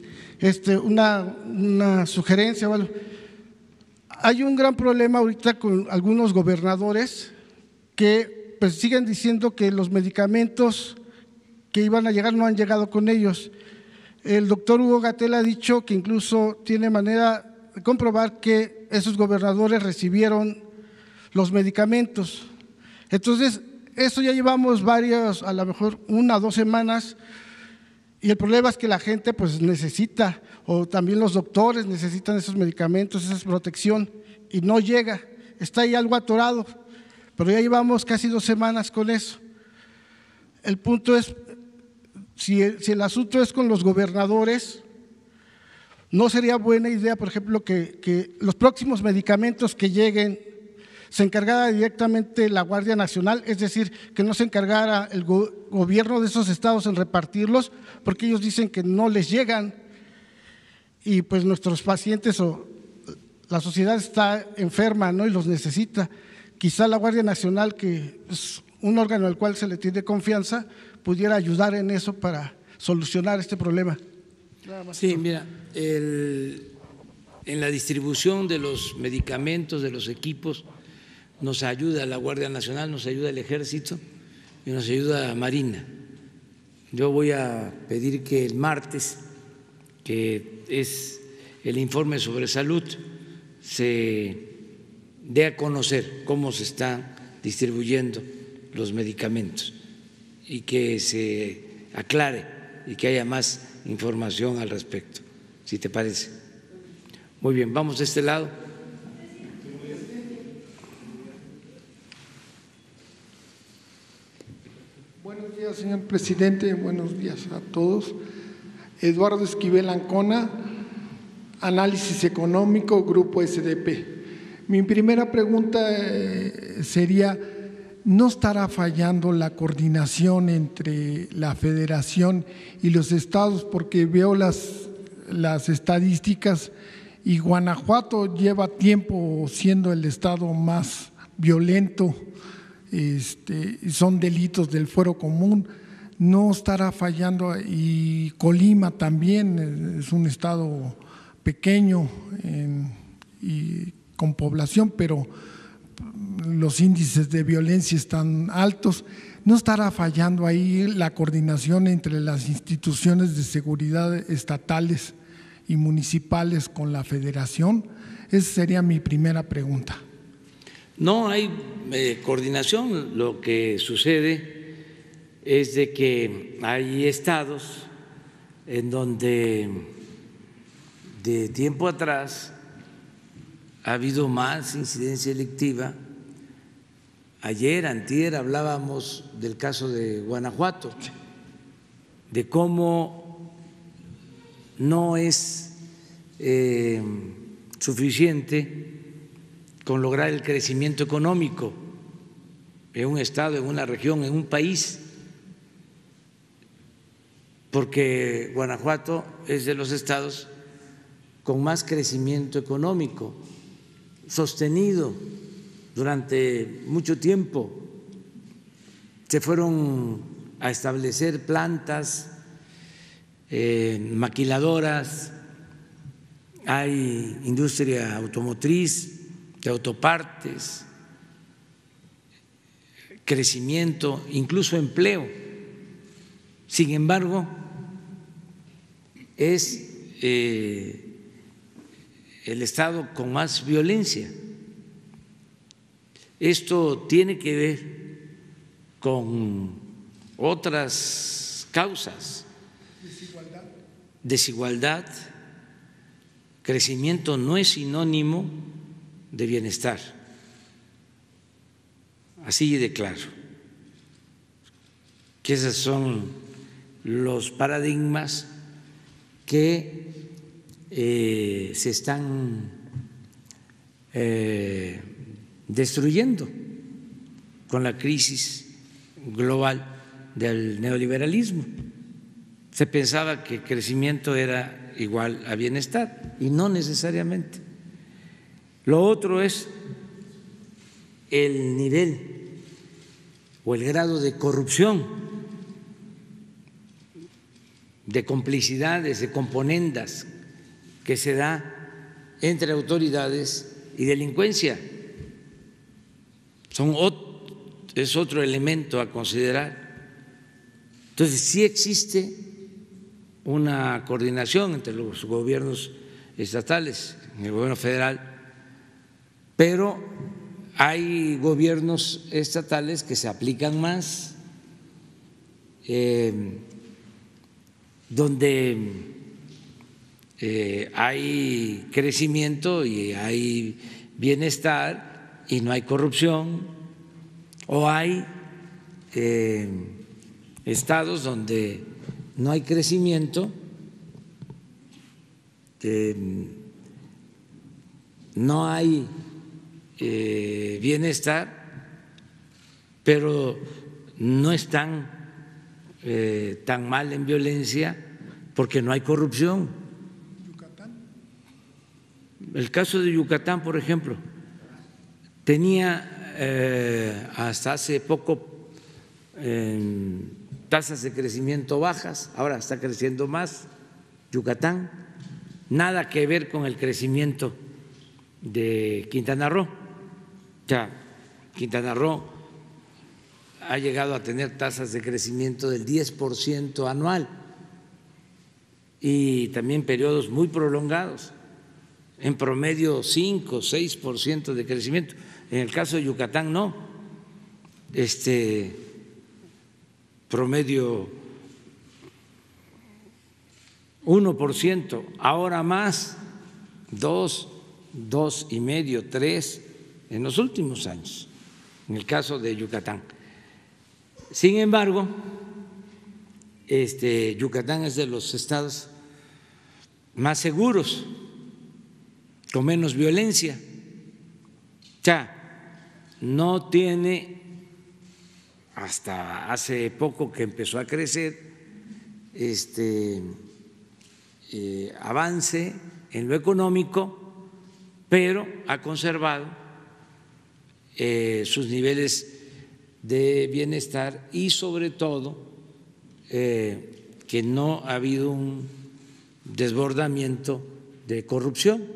una sugerencia o algo. Hay un gran problema ahorita con algunos gobernadores que pues siguen diciendo que los medicamentos que iban a llegar no han llegado con ellos. El doctor Hugo Gatell ha dicho que incluso tiene manera de comprobar que esos gobernadores recibieron los medicamentos. Entonces, eso ya llevamos varios, a lo mejor 1 o 2 semanas, y el problema es que la gente pues necesita, o también los doctores necesitan esos medicamentos, esa protección, y no llega, está ahí algo atorado, pero ya llevamos casi 2 semanas con eso. El punto es, si el asunto es con los gobernadores, no sería buena idea, por ejemplo, que los próximos medicamentos que lleguen se encargara directamente la Guardia Nacional, es decir, que no se encargara el gobierno de esos estados en repartirlos, porque ellos dicen que no les llegan y pues nuestros pacientes o la sociedad está enferma, ¿no?, y los necesita. Quizá la Guardia Nacional, que es un órgano al cual se le tiene confianza, pudiera ayudar en eso para solucionar este problema. Sí, mira, en la distribución de los medicamentos, de los equipos, nos ayuda la Guardia Nacional, nos ayuda el Ejército y nos ayuda Marina. Yo voy a pedir que el martes, que es el informe sobre salud, se dé a conocer cómo se están distribuyendo los medicamentos y que se aclare y que haya más información al respecto, si te parece. Muy bien, vamos de este lado. Buenos días, señor presidente, buenos días a todos. Eduardo Esquivel Ancona, Análisis Económico, Grupo SDP. Mi primera pregunta sería, ¿no estará fallando la coordinación entre la Federación y los estados? Porque veo las estadísticas y Guanajuato lleva tiempo siendo el estado más violento, son delitos del fuero común. No estará fallando, y Colima también es un estado pequeño y con población, pero los índices de violencia están altos. ¿No estará fallando ahí la coordinación entre las instituciones de seguridad estatales y municipales con la Federación? Esa sería mi primera pregunta. No hay coordinación. Lo que sucede es de que hay estados en donde de tiempo atrás ha habido más incidencia delictiva. Ayer, antier, hablábamos del caso de Guanajuato, de cómo no es suficiente con lograr el crecimiento económico en un estado, en una región, en un país, porque Guanajuato es de los estados con más crecimiento económico sostenido durante mucho tiempo. Se fueron a establecer plantas maquiladoras, hay industria automotriz, de autopartes, crecimiento, incluso empleo. Sin embargo, es el estado con más violencia. Esto tiene que ver con desigualdad, crecimiento no es sinónimo de bienestar, así de claro, que esos son los paradigmas que se están destruyendo con la crisis global del neoliberalismo. Se pensaba que crecimiento era igual a bienestar y no necesariamente. Lo otro es el nivel o el grado de corrupción, de complicidades, de componendas que se da entre autoridades y delincuencia. Es otro elemento a considerar. Entonces, sí existe una coordinación entre los gobiernos estatales y el gobierno federal, pero hay gobiernos estatales que se aplican más, donde hay crecimiento y hay bienestar y no hay corrupción, o hay estados donde no hay crecimiento, no hay bienestar, pero no están tan mal en violencia porque no hay corrupción. El caso de Yucatán, por ejemplo, tenía hasta hace poco tasas de crecimiento bajas, ahora está creciendo más Yucatán, nada que ver con el crecimiento de Quintana Roo. O sea, Quintana Roo ha llegado a tener tasas de crecimiento del 10% anual y también periodos muy prolongados, en promedio 5, 6% de crecimiento. En el caso de Yucatán no, promedio 1%, ahora más, 2, 2,5, 3 en los últimos años, en el caso de Yucatán. Sin embargo, Yucatán es de los estados más seguros, con menos violencia. O sea, no tiene, hasta hace poco que empezó a crecer, avance en lo económico, pero ha conservado sus niveles de bienestar y sobre todo que no ha habido un desbordamiento de corrupción.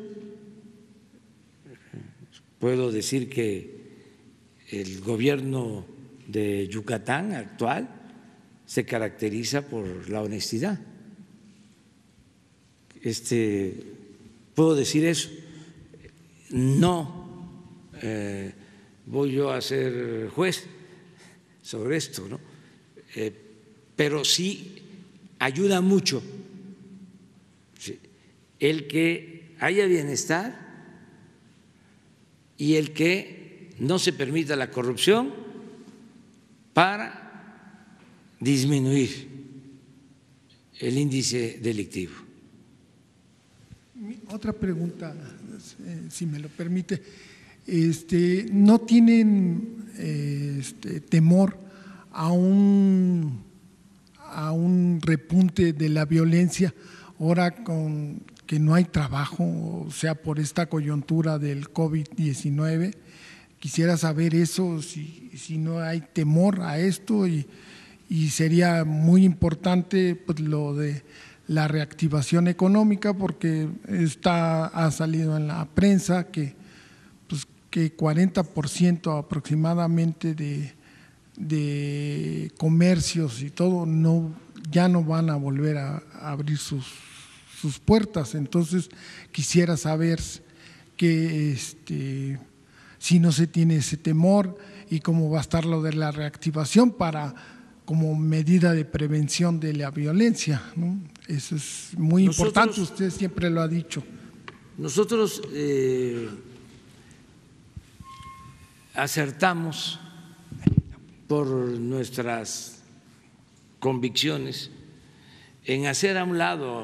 Puedo decir que el gobierno de Yucatán actual se caracteriza por la honestidad. Puedo decir eso. No voy yo a ser juez sobre esto, ¿no? Pero sí ayuda mucho el que haya bienestar y el que no se permita la corrupción para disminuir el índice delictivo. Otra pregunta, si me lo permite. ¿No tienen temor a un repunte de la violencia ahora con que no hay trabajo, o sea, por esta coyuntura del COVID-19? Quisiera saber eso, si no hay temor a esto, y sería muy importante pues lo de la reactivación económica, porque ha salido en la prensa que 40% aproximadamente de comercios y todo ya no van a volver a abrir sus puertas. Entonces quisiera saber que si no se tiene ese temor y cómo va a estar lo de la reactivación como medida de prevención de la violencia, ¿no? Eso es muy importante, usted siempre lo ha dicho. nosotros acertamos por nuestras convicciones en hacer a un lado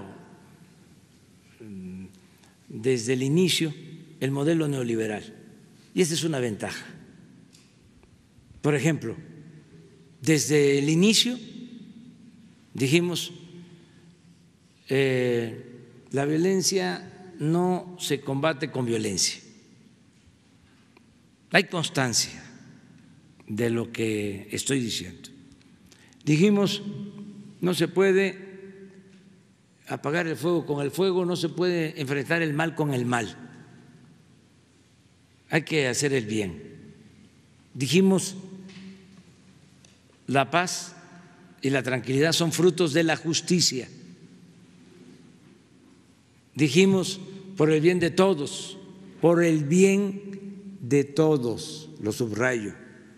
desde el inicio el modelo neoliberal. Y esa es una ventaja. Por ejemplo, desde el inicio dijimos, la violencia no se combate con violencia. Hay constancia de lo que estoy diciendo. Dijimos, no se puede apagar el fuego con el fuego, no se puede enfrentar el mal con el mal. Hay que hacer el bien. Dijimos, la paz y la tranquilidad son frutos de la justicia. Dijimos, por el bien de todos, por el bien de todos, lo subrayo.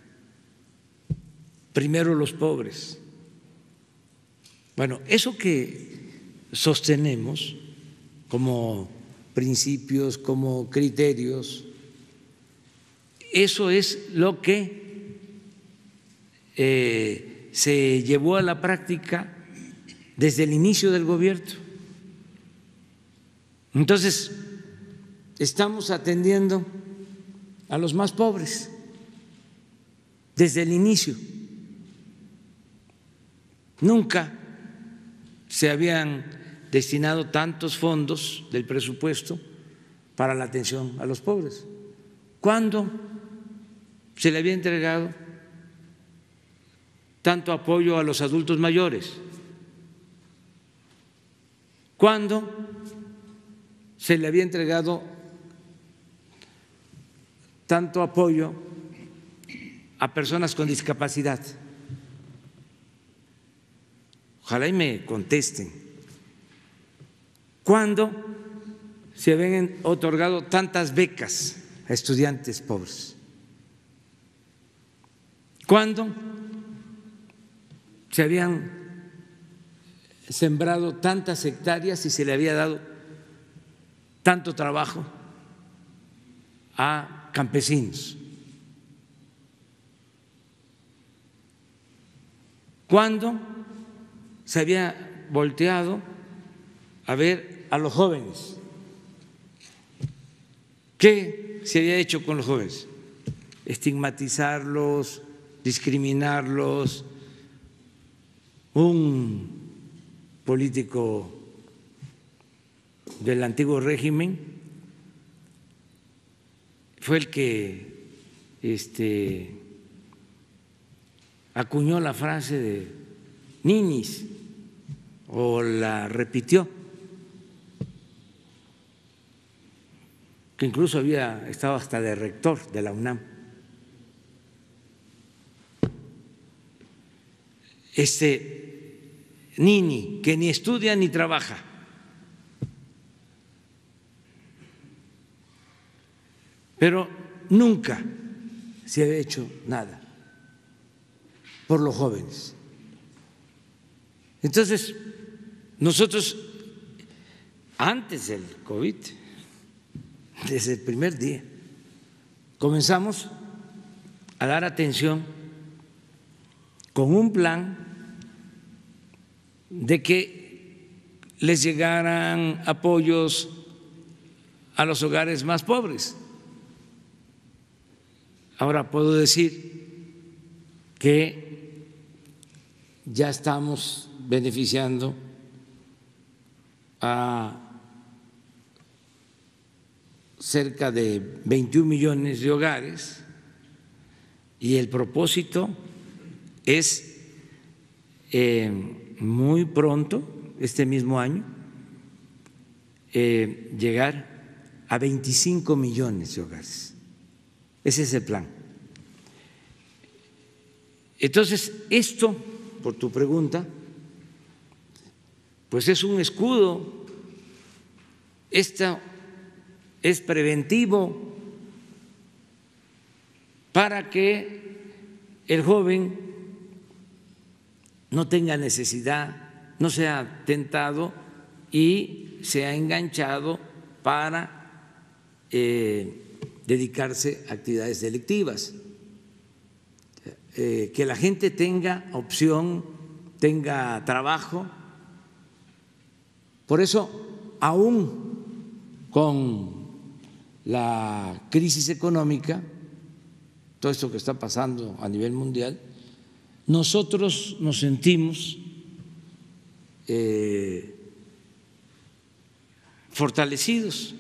Primero los pobres. Bueno, eso que sostenemos como principios, como criterios, eso es lo que se llevó a la práctica desde el inicio del gobierno. Entonces, estamos atendiendo a los más pobres desde el inicio. Nunca se habían destinado tantos fondos del presupuesto para la atención a los pobres. ¿Cuándo se le había entregado tanto apoyo a los adultos mayores? ¿Cuándo se le había entregado tanto apoyo a personas con discapacidad? Ojalá y me contesten. ¿Cuándo se habían otorgado tantas becas a estudiantes pobres? ¿Cuándo se habían sembrado tantas hectáreas y se le había dado tanto trabajo a campesinos? ¿Cuándo se había volteado a ver a los jóvenes? ¿Qué se había hecho con los jóvenes? Estigmatizarlos, discriminarlos. Un político del antiguo régimen fue el que acuñó la frase de ninis, o la repitió, que incluso había estado hasta de rector de la UNAM. Nini, que ni estudia ni trabaja. Pero nunca se había hecho nada por los jóvenes. Entonces, nosotros, antes del COVID, desde el primer día, comenzamos a dar atención con un plan de que les llegaran apoyos a los hogares más pobres. Ahora puedo decir que ya estamos beneficiando a cerca de 21 millones de hogares y el propósito es muy pronto, este mismo año, llegar a 25 millones de hogares. Ese es el plan. Entonces, esto, por tu pregunta, pues es un escudo, esto es preventivo para que el joven no tenga necesidad, no sea tentado y sea enganchado para dedicarse a actividades delictivas, que la gente tenga opción, tenga trabajo. Por eso, aún con la crisis económica, todo esto que está pasando a nivel mundial, nosotros nos sentimos fortalecidos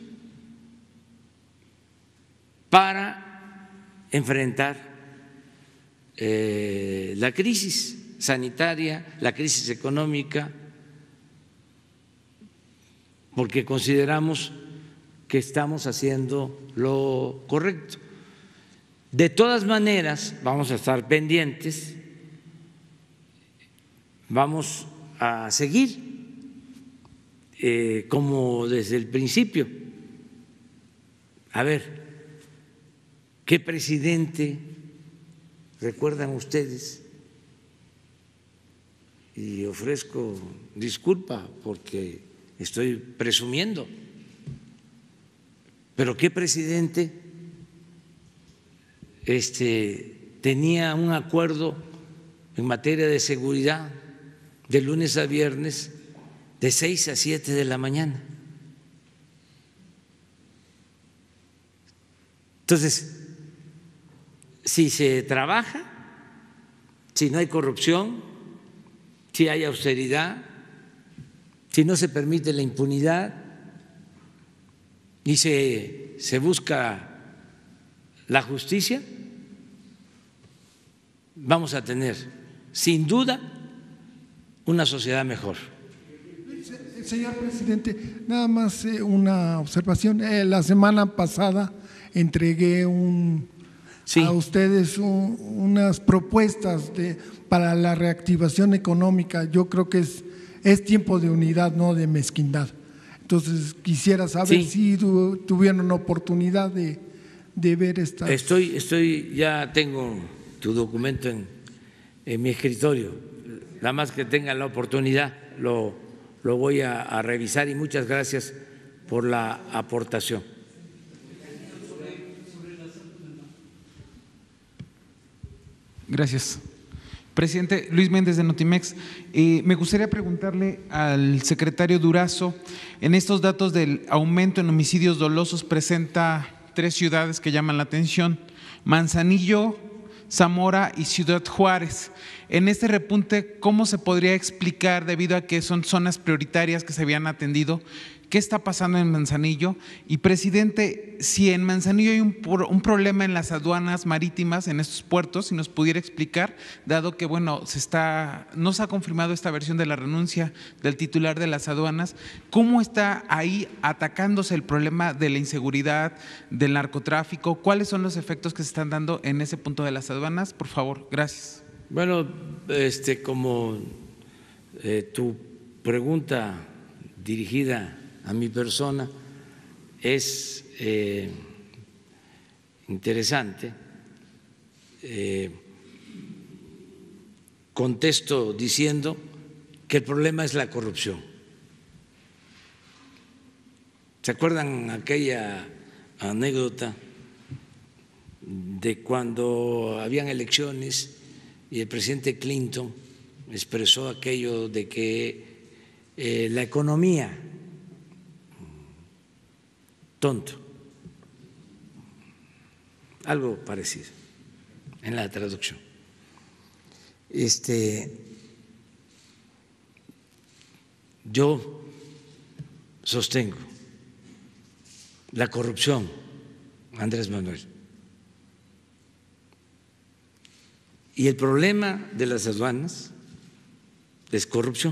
para enfrentar la crisis sanitaria, la crisis económica, porque consideramos que estamos haciendo lo correcto. De todas maneras, vamos a estar pendientes, vamos a seguir como desde el principio. A ver, ¿qué presidente recuerdan ustedes? Y ofrezco disculpa porque estoy presumiendo, pero ¿qué presidente tenía un acuerdo en materia de seguridad de lunes a viernes de 6 a 7 de la mañana? Entonces, si se trabaja, si no hay corrupción, si hay austeridad, si no se permite la impunidad y se busca la justicia, vamos a tener, sin duda, una sociedad mejor. Señor presidente, nada más una observación. La semana pasada entregué a ustedes unas propuestas para la reactivación económica. Yo creo que es tiempo de unidad, no de mezquindad. Entonces quisiera saber si tuvieron oportunidad de ver esta. Ya tengo tu documento en mi escritorio. Nada más que tenga la oportunidad lo voy a revisar, y muchas gracias por la aportación. Gracias. Presidente, Luis Méndez de Notimex. Me gustaría preguntarle al secretario Durazo, en estos datos del aumento en homicidios dolosos presenta 3 ciudades que llaman la atención: Manzanillo, Zamora y Ciudad Juárez. En este repunte, ¿cómo se podría explicar, debido a que son zonas prioritarias que se habían atendido? ¿Qué está pasando en Manzanillo? Y, presidente, si en Manzanillo hay un problema en las aduanas marítimas, en estos puertos, si nos pudiera explicar, dado que, bueno, no se ha confirmado esta versión de la renuncia del titular de las aduanas, ¿cómo está ahí atacándose el problema de la inseguridad, del narcotráfico? ¿Cuáles son los efectos que se están dando en ese punto de las aduanas? Por favor, gracias. Bueno, como tu pregunta dirigida a mi persona es interesante, contesto diciendo que el problema es la corrupción. ¿Se acuerdan aquella anécdota de cuando habían elecciones y el presidente Clinton expresó aquello de que la economía, tonto, algo parecido en la traducción? Yo sostengo la corrupción, Andrés Manuel, y el problema de las aduanas es corrupción,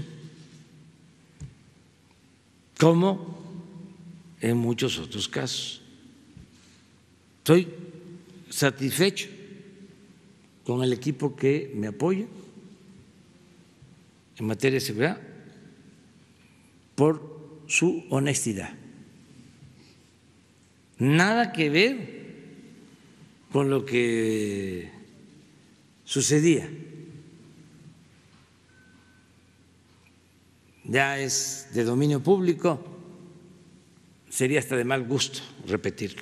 como en muchos otros casos. Estoy satisfecho con el equipo que me apoya en materia de seguridad por su honestidad. Nada que ver con lo que sucedía. Ya es de dominio público, sería hasta de mal gusto repetirlo.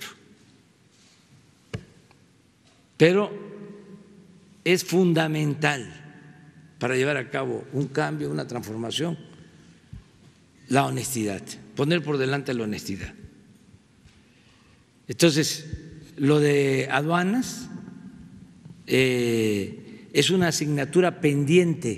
Pero es fundamental para llevar a cabo un cambio, una transformación, la honestidad, poner por delante la honestidad. Entonces, lo de aduanas es una asignatura pendiente,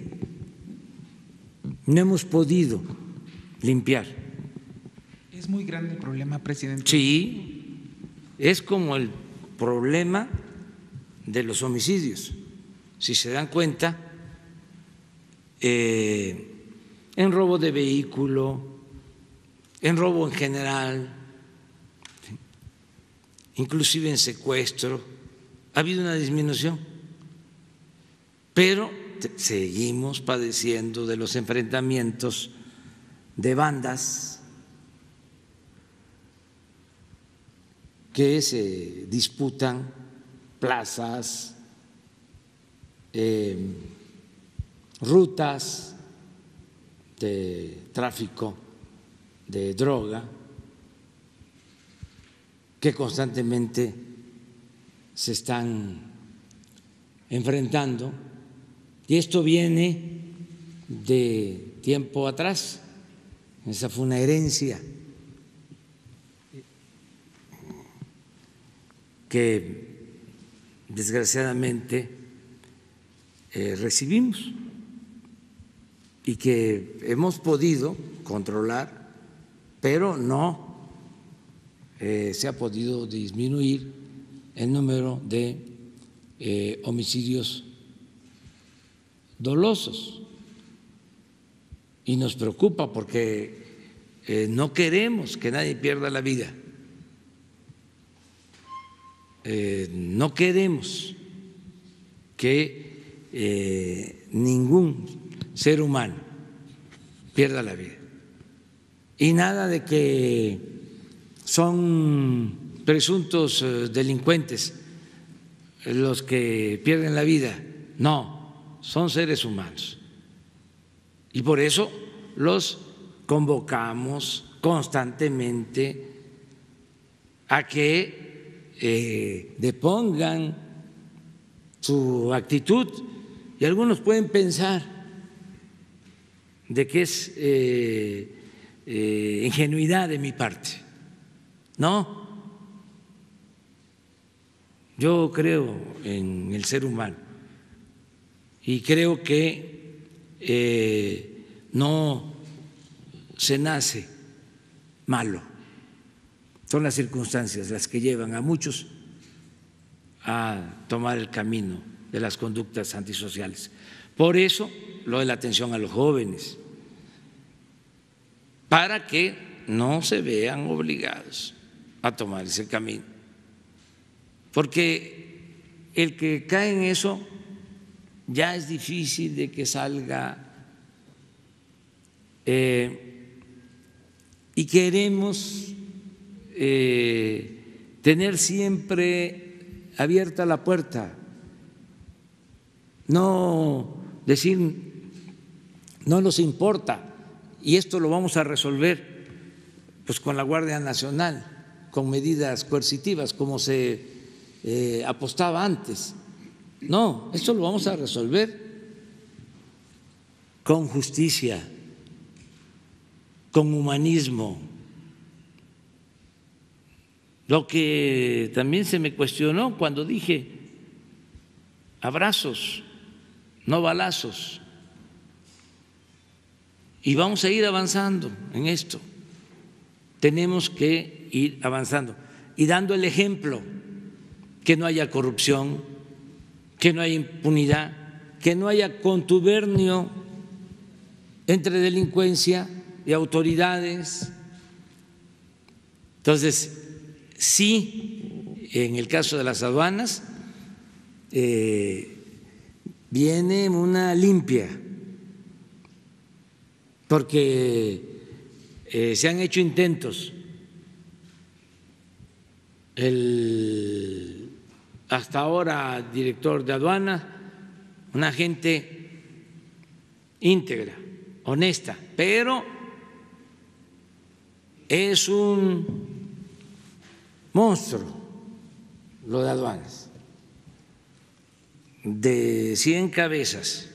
no hemos podido limpiar. Es muy grande el problema, presidente. Sí, es como el problema de los homicidios. Si se dan cuenta, en robo de vehículo, en robo en general, inclusive en secuestro, ha habido una disminución, pero seguimos padeciendo de los enfrentamientos de bandas que se disputan plazas, rutas de tráfico de droga, que constantemente se están enfrentando, y esto viene de tiempo atrás. Esa fue una herencia que desgraciadamente recibimos y que hemos podido controlar, pero no se ha podido disminuir el número de homicidios dolosos. Y nos preocupa porque no queremos que nadie pierda la vida. No queremos que ningún ser humano pierda la vida. Y nada de que son presuntos delincuentes los que pierden la vida. No, son seres humanos. Y por eso los convocamos constantemente a que depongan su actitud, y algunos pueden pensar de que es ingenuidad de mi parte. No, yo creo en el ser humano y creo que no se nace malo, son las circunstancias las que llevan a muchos a tomar el camino de las conductas antisociales. Por eso lo de la atención a los jóvenes, para que no se vean obligados a tomar ese camino, porque el que cae en eso ya es difícil de que salga, y queremos tener siempre abierta la puerta, no decir no nos importa, y esto lo vamos a resolver pues con la Guardia Nacional, con medidas coercitivas como se apostaba antes. No, esto lo vamos a resolver con justicia, con humanismo. Lo que también se me cuestionó cuando dije abrazos, no balazos, y vamos a ir avanzando en esto. Tenemos que ir avanzando y dando el ejemplo, que no haya corrupción, que no haya impunidad, que no haya contubernio entre delincuencia y autoridades. Entonces, sí, en el caso de las aduanas viene una limpia, porque se han hecho intentos. El hasta ahora director de aduana, una gente íntegra, honesta, pero es un monstruo lo de aduanas, de 100 cabezas,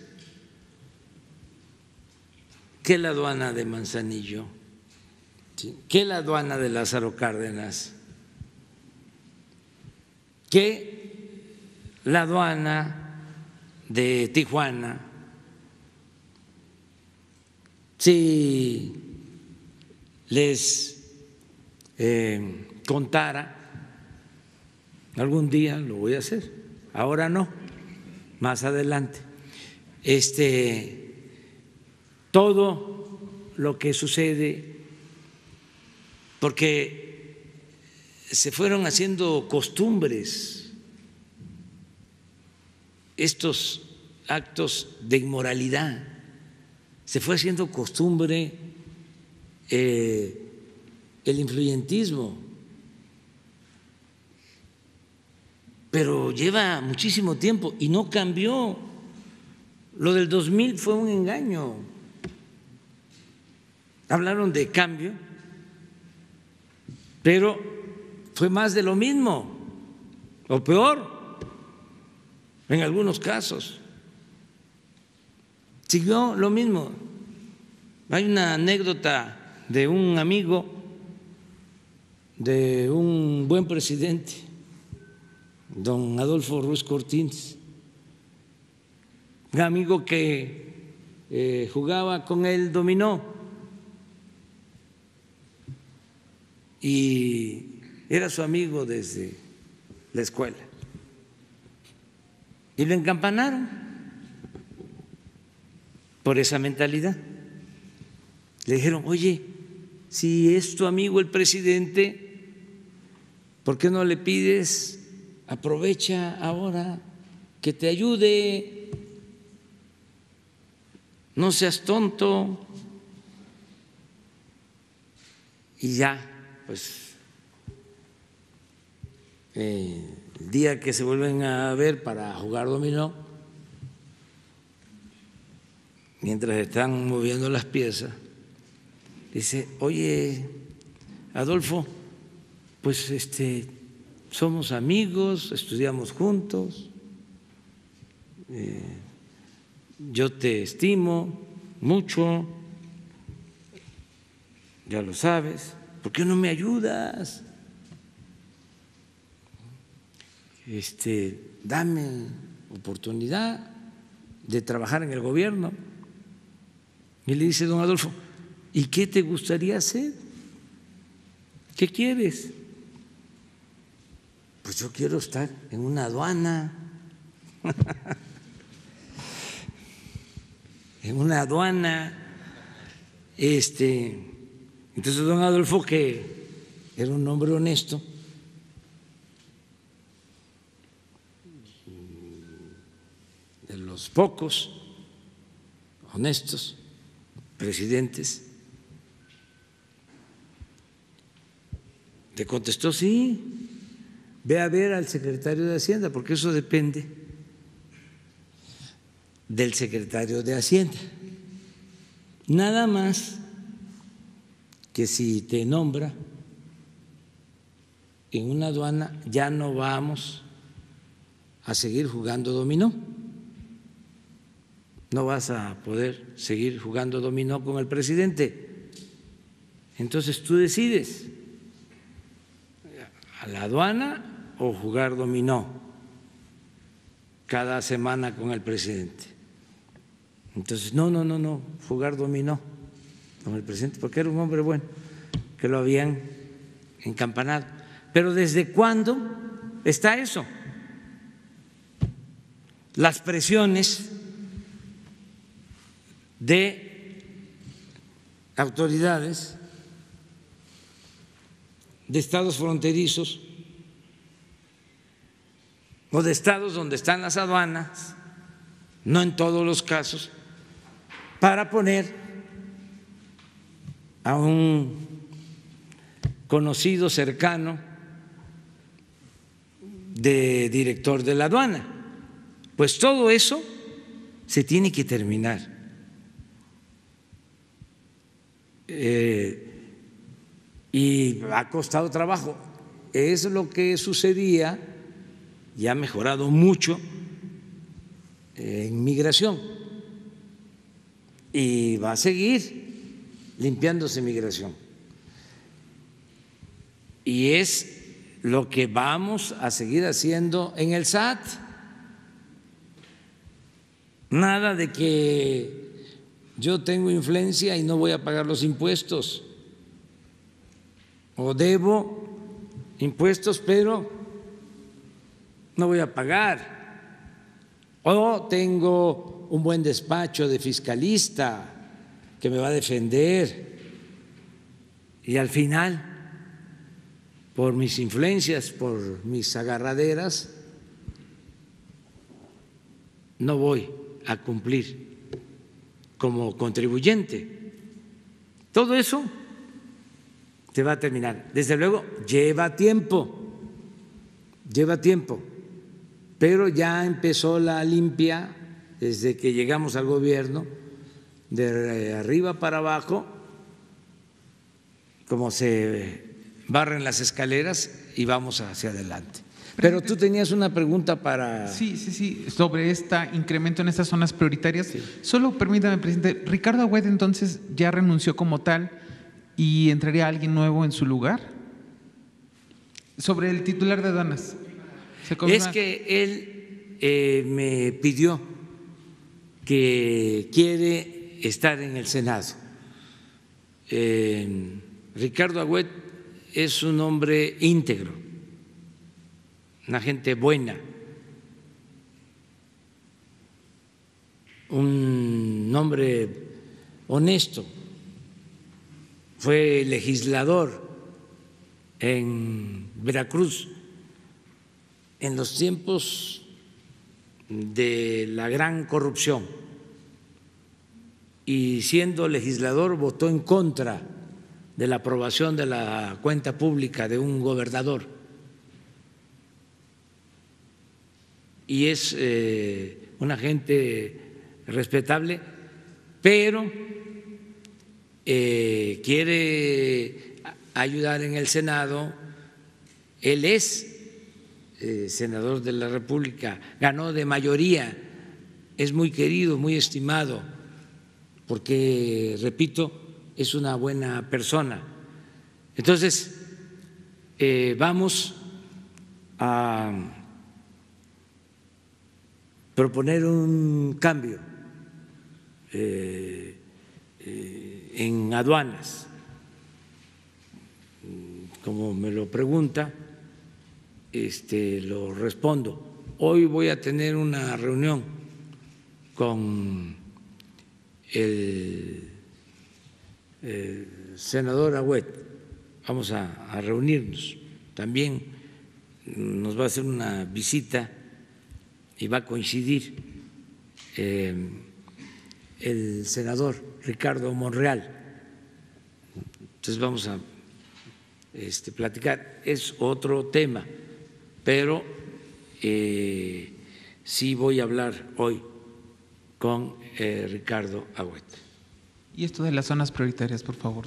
que la aduana de Manzanillo, ¿sí?, que la aduana de Lázaro Cárdenas, que la aduana de Tijuana. Si les contara, algún día lo voy a hacer, ahora no, más adelante, todo lo que sucede, porque se fueron haciendo costumbres estos actos de inmoralidad, se fue haciendo costumbre el influyentismo, pero lleva muchísimo tiempo y no cambió. Lo del 2000 fue un engaño. Hablaron de cambio, pero fue más de lo mismo, o peor, en algunos casos. Siguió lo mismo. Hay una anécdota de un amigo de un buen presidente, don Adolfo Ruiz Cortines, un amigo que jugaba con él dominó y era su amigo desde la escuela, y lo encampanaron por esa mentalidad. Le dijeron: oye, si es tu amigo el presidente, ¿por qué no le pides? Aprovecha ahora que te ayude, no seas tonto. Y ya, pues, el día que se vuelven a ver para jugar dominó, mientras están moviendo las piezas, dice: oye, Adolfo, pues somos amigos, estudiamos juntos, yo te estimo mucho, ya lo sabes, ¿por qué no me ayudas? Dame oportunidad de trabajar en el gobierno. Y le dice don Adolfo: ¿y qué te gustaría hacer? ¿Qué quieres? Pues yo quiero estar en una aduana, en una aduana. Entonces don Adolfo, que era un hombre honesto, de los pocos honestos presidentes, te contestó: sí, ve a ver al secretario de Hacienda, porque eso depende del secretario de Hacienda. Nada más que si te nombra en una aduana, ya no vamos a seguir jugando dominó. No vas a poder seguir jugando dominó con el presidente. Entonces tú decides, a la aduana o jugar dominó cada semana con el presidente. Entonces, no, jugar dominó con el presidente, porque era un hombre bueno, que lo habían encampanado. Pero ¿desde cuándo está eso? Las presiones de autoridades de estados fronterizos o de estados donde están las aduanas, no en todos los casos, para poner a un conocido cercano de director de la aduana. Pues todo eso se tiene que terminar. y ha costado trabajo. Es lo que sucedía y ha mejorado mucho en migración y va a seguir limpiándose migración. Y es lo que vamos a seguir haciendo en el SAT. Nada de que yo tengo influencia y no voy a pagar los impuestos, o debo impuestos pero no voy a pagar, o tengo un buen despacho de fiscalista que me va a defender y al final, por mis influencias, por mis agarraderas, no voy a cumplir como contribuyente. Todo eso se va a terminar. Desde luego, lleva tiempo, pero ya empezó la limpia desde que llegamos al gobierno, de arriba para abajo, como se barren las escaleras y vamos hacia adelante. Pero tú tenías una pregunta para… Sí, sobre este incremento en estas zonas prioritarias. Sí. Solo permítame, presidente, ¿Ricardo Agüed entonces ya renunció como tal y entraría alguien nuevo en su lugar? Sobre el titular de aduanas. Es que él me pidió que quiere estar en el Senado. Ricardo Agüed es un hombre íntegro, una gente buena, un hombre honesto, fue legislador en Veracruz en los tiempos de la gran corrupción y siendo legislador votó en contra de la aprobación de la cuenta pública de un gobernador. Y es una gente respetable, pero quiere ayudar en el Senado. Él es senador de la República, ganó de mayoría, es muy querido, muy estimado, porque, repito, es una buena persona. Entonces, vamos a proponer un cambio en aduanas. Como me lo pregunta, lo respondo. Hoy voy a tener una reunión con el senador Agüed, vamos a reunirnos. También nos va a hacer una visita y va a coincidir el senador Ricardo Monreal. Entonces vamos a platicar. Es otro tema, pero sí voy a hablar hoy con Ricardo Agüed. Y esto de las zonas prioritarias, por favor.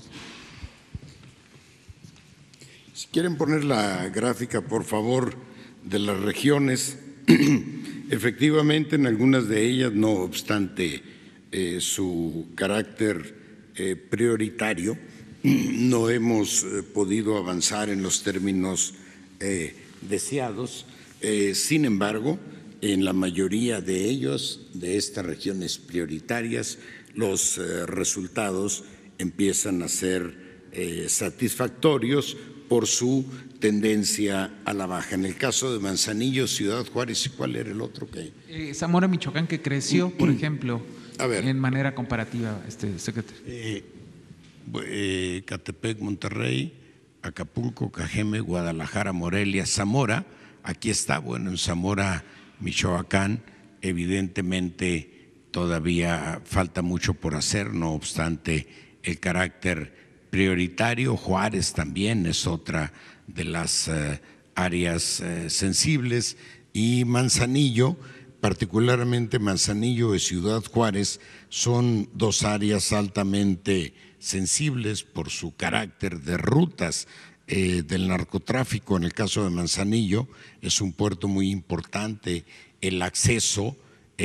Si quieren poner la gráfica, por favor, de las regiones. Efectivamente, en algunas de ellas, no obstante su carácter prioritario, no hemos podido avanzar en los términos deseados. Sin embargo, en la mayoría de ellos, de estas regiones prioritarias, los resultados empiezan a ser satisfactorios por su tendencia a la baja. En el caso de Manzanillo, Ciudad Juárez, ¿cuál era el otro que? Zamora, Michoacán, que creció, por ejemplo, en manera comparativa, secretario. Catepec, Monterrey, Acapulco, Cajeme, Guadalajara, Morelia, Zamora. Aquí está, bueno, en Zamora, Michoacán, evidentemente todavía falta mucho por hacer, no obstante el carácter prioritario. Juárez también es otra de las áreas sensibles, y Manzanillo particularmente Manzanillo y Ciudad Juárez son dos áreas altamente sensibles por su carácter de rutas del narcotráfico. En el caso de Manzanillo es un puerto muy importante, el acceso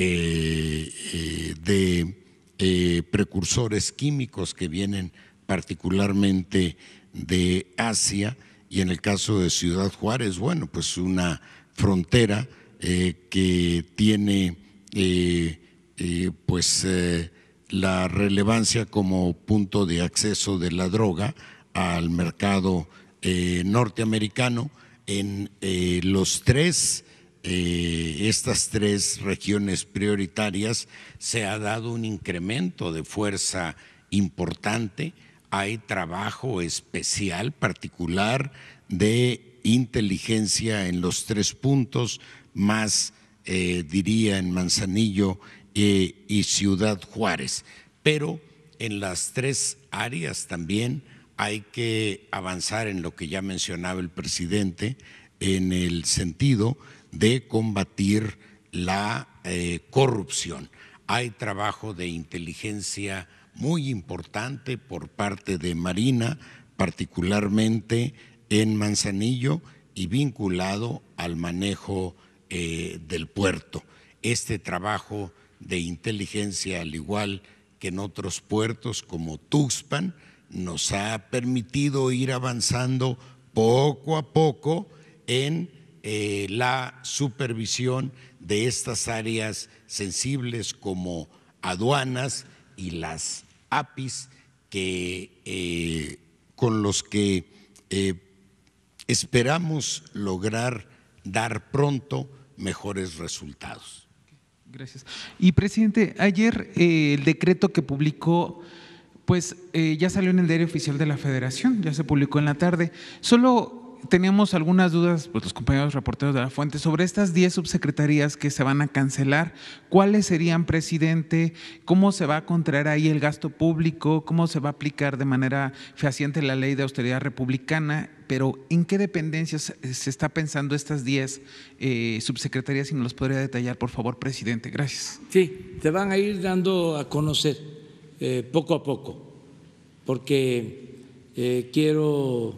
de precursores químicos que vienen particularmente de Asia, y en el caso de Ciudad Juárez, bueno, pues una frontera que tiene la relevancia como punto de acceso de la droga al mercado norteamericano. En estas tres regiones prioritarias se ha dado un incremento de fuerza importante. Hay trabajo especial, particular, de inteligencia en los tres puntos, más diría en Manzanillo y Ciudad Juárez. Pero en las tres áreas también hay que avanzar en lo que ya mencionaba el presidente, en el sentido de combatir la corrupción. Hay trabajo de inteligencia muy importante por parte de Marina, particularmente en Manzanillo y vinculado al manejo del puerto. Este trabajo de inteligencia, al igual que en otros puertos como Tuxpan, nos ha permitido ir avanzando poco a poco en la supervisión de estas áreas sensibles como aduanas y las APIs, con los que esperamos lograr dar pronto mejores resultados. Gracias. Y presidente, ayer el decreto que publicó, pues ya salió en el Diario Oficial de la Federación, ya se publicó en la tarde. Solo teníamos algunas dudas, pues los compañeros reporteros de La Fuente, sobre estas 10 subsecretarías que se van a cancelar. ¿Cuáles serían, presidente? ¿Cómo se va a contraer ahí el gasto público? ¿Cómo se va a aplicar de manera fehaciente la ley de austeridad republicana? Pero ¿en qué dependencias se está pensando estas 10 subsecretarías? Si nos los podría detallar, por favor, presidente. Gracias. Sí, te van a ir dando a conocer poco a poco, porque quiero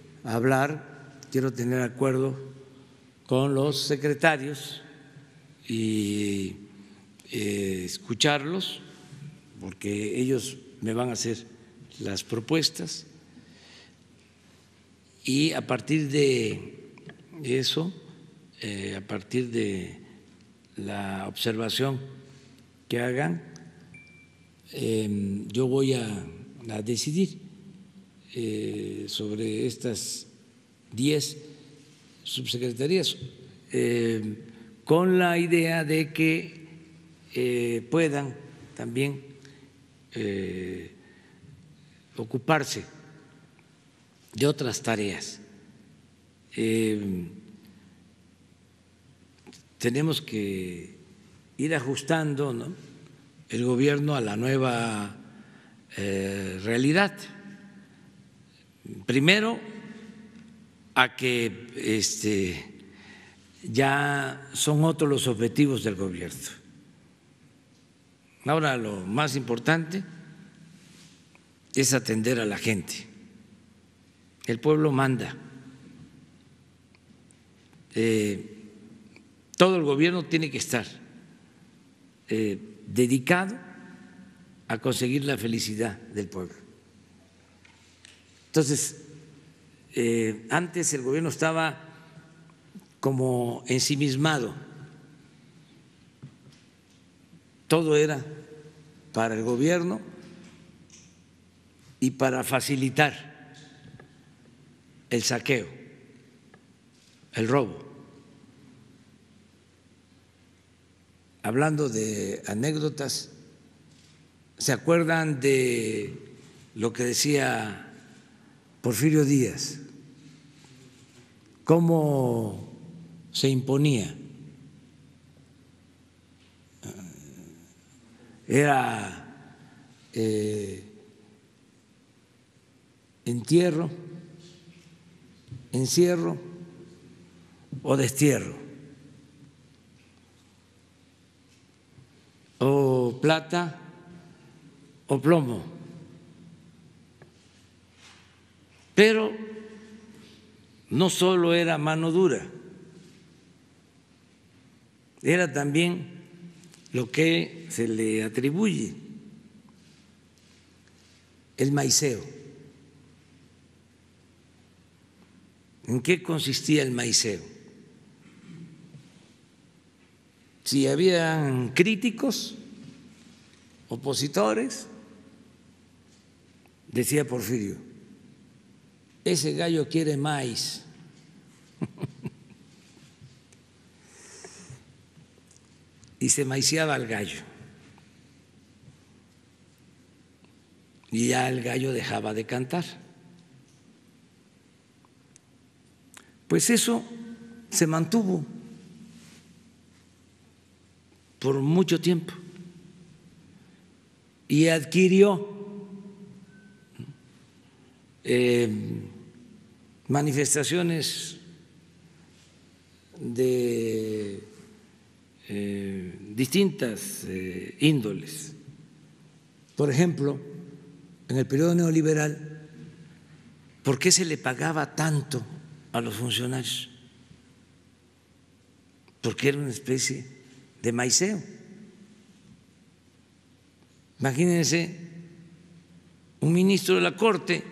tener acuerdo con los secretarios y escucharlos, porque ellos me van a hacer las propuestas, y a partir de eso, a partir de la observación que hagan, yo voy a decidir sobre estas 10 subsecretarías, con la idea de que puedan también ocuparse de otras tareas. Tenemos que ir ajustando, ¿no?, el gobierno a la nueva realidad. Primero, a que ya son otros los objetivos del gobierno. Ahora lo más importante es atender a la gente. El pueblo manda. Todo el gobierno tiene que estar dedicado a conseguir la felicidad del pueblo. Entonces, antes el gobierno estaba como ensimismado, todo era para el gobierno y para facilitar el saqueo, el robo. Hablando de anécdotas, ¿se acuerdan de lo que decía Porfirio Díaz? ¿Cómo se imponía? Era entierro, encierro o destierro. o plata o plomo. Pero no solo era mano dura, era también lo que se le atribuye, el maiceo. ¿En qué consistía el maiceo? Si habían críticos, opositores, decía Porfirio, ese gallo quiere maíz. Y se maiceaba al gallo. Y ya el gallo dejaba de cantar. Pues eso se mantuvo por mucho tiempo y adquirió manifestaciones de distintas índoles. Por ejemplo, en el periodo neoliberal, ¿por qué se le pagaba tanto a los funcionarios? Porque era una especie de maiceo. Imagínense un ministro de la Corte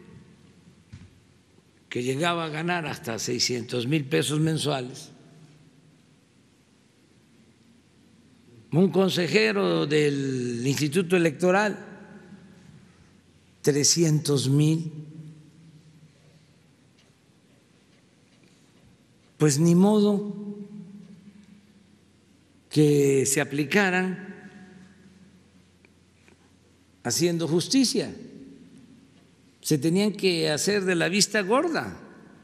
que llegaba a ganar hasta 600,000 pesos mensuales, un consejero del Instituto Electoral, 300,000. Pues ni modo que se aplicaran haciendo justicia, se tenían que hacer de la vista gorda.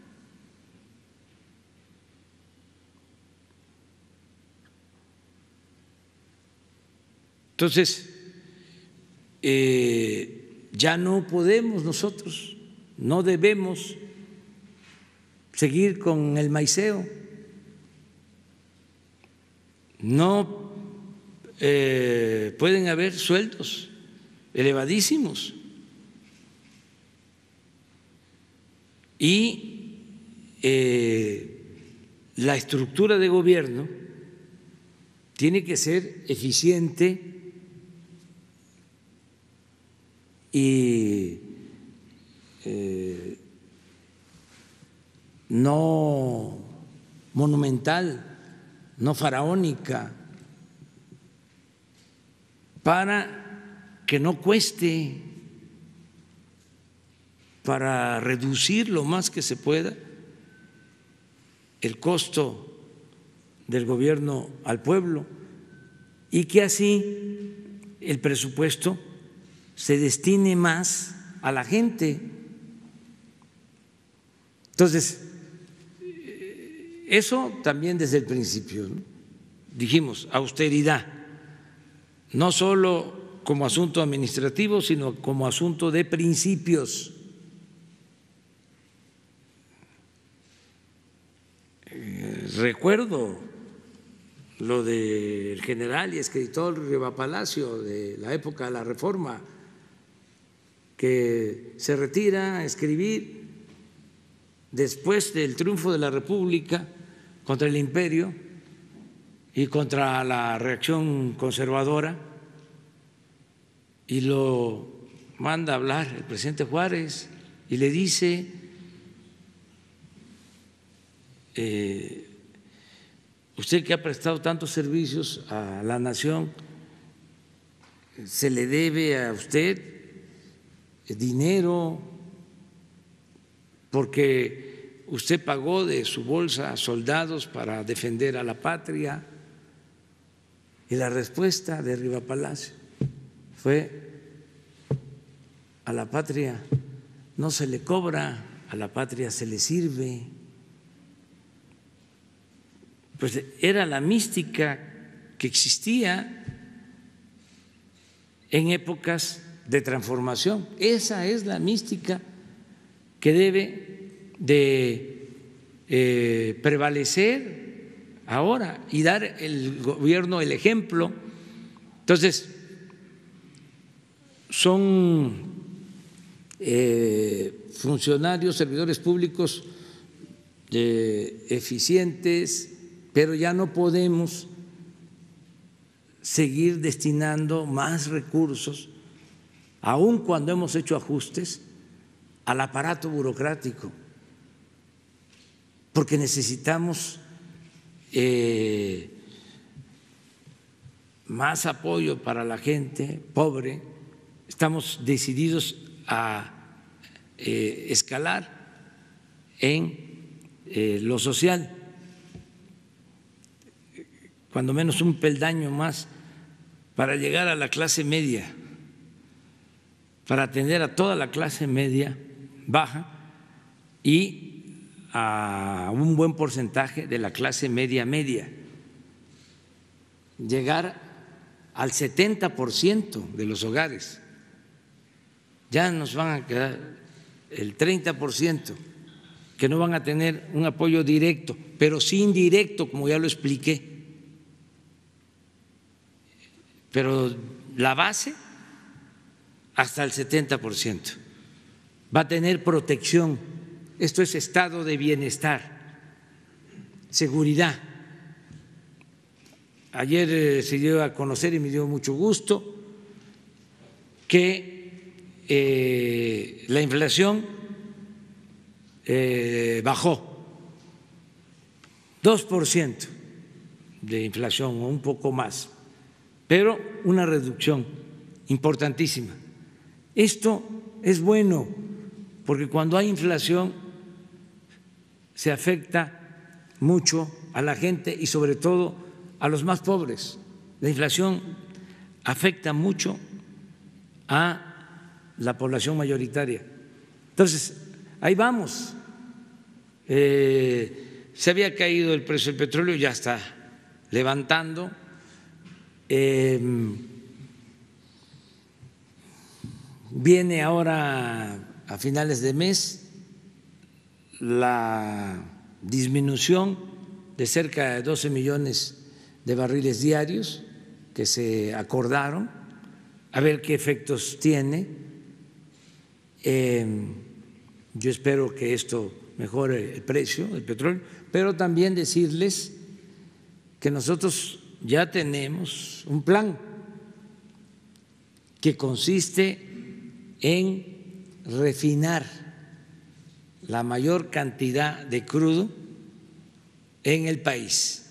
Entonces, ya no podemos nosotros, no debemos seguir con el maiceo. No pueden haber sueldos elevadísimos y la estructura de gobierno tiene que ser eficiente y no monumental, no faraónica, para que no cueste, para reducir lo más que se pueda el costo del gobierno al pueblo y que así el presupuesto se destine más a la gente. Entonces, eso también desde el principio, ¿no? Dijimos austeridad, no solo como asunto administrativo, sino como asunto de principios. Recuerdo lo del general y escritor Riva Palacio de la época de la Reforma, que se retira a escribir después del triunfo de la República contra el imperio y contra la reacción conservadora, y lo manda a hablar el presidente Juárez y le dice: usted que ha prestado tantos servicios a la nación, se le debe a usted dinero porque usted pagó de su bolsa a soldados para defender a la patria. Y la respuesta de Riva Palacio fue: a la patria no se le cobra, a la patria se le sirve. Pues era la mística que existía en épocas de transformación. Esa es la mística que debe de prevalecer ahora y dar el gobierno el ejemplo Entonces, son funcionarios, servidores públicos eficientes, pero ya no podemos seguir destinando más recursos, aun cuando hemos hecho ajustes, al aparato burocrático, porque necesitamos más apoyo para la gente pobre. Estamos decididos a escalar en lo social, cuando menos un peldaño más, para llegar a la clase media, para atender a toda la clase media baja y a un buen porcentaje de la clase media media, llegar al 70% de los hogares. Ya nos van a quedar el 30% que no van a tener un apoyo directo, pero sí indirecto, como ya lo expliqué. Pero la base hasta el 70%. Va a tener protección. Esto es estado de bienestar, seguridad. Ayer se dio a conocer y me dio mucho gusto que la inflación bajó 2% de inflación o un poco más, pero una reducción importantísima. Esto es bueno porque cuando hay inflación se afecta mucho a la gente y sobre todo a los más pobres. La inflación afecta mucho a la población mayoritaria. Entonces, ahí vamos. Se había caído el precio del petróleo, ya está levantando. Viene ahora a finales de mes la disminución de cerca de 12 millones de barriles diarios que se acordaron, a ver qué efectos tiene. Yo espero que esto mejore el precio del petróleo, pero también decirles que nosotros ya tenemos un plan que consiste en refinar la mayor cantidad de crudo en el país.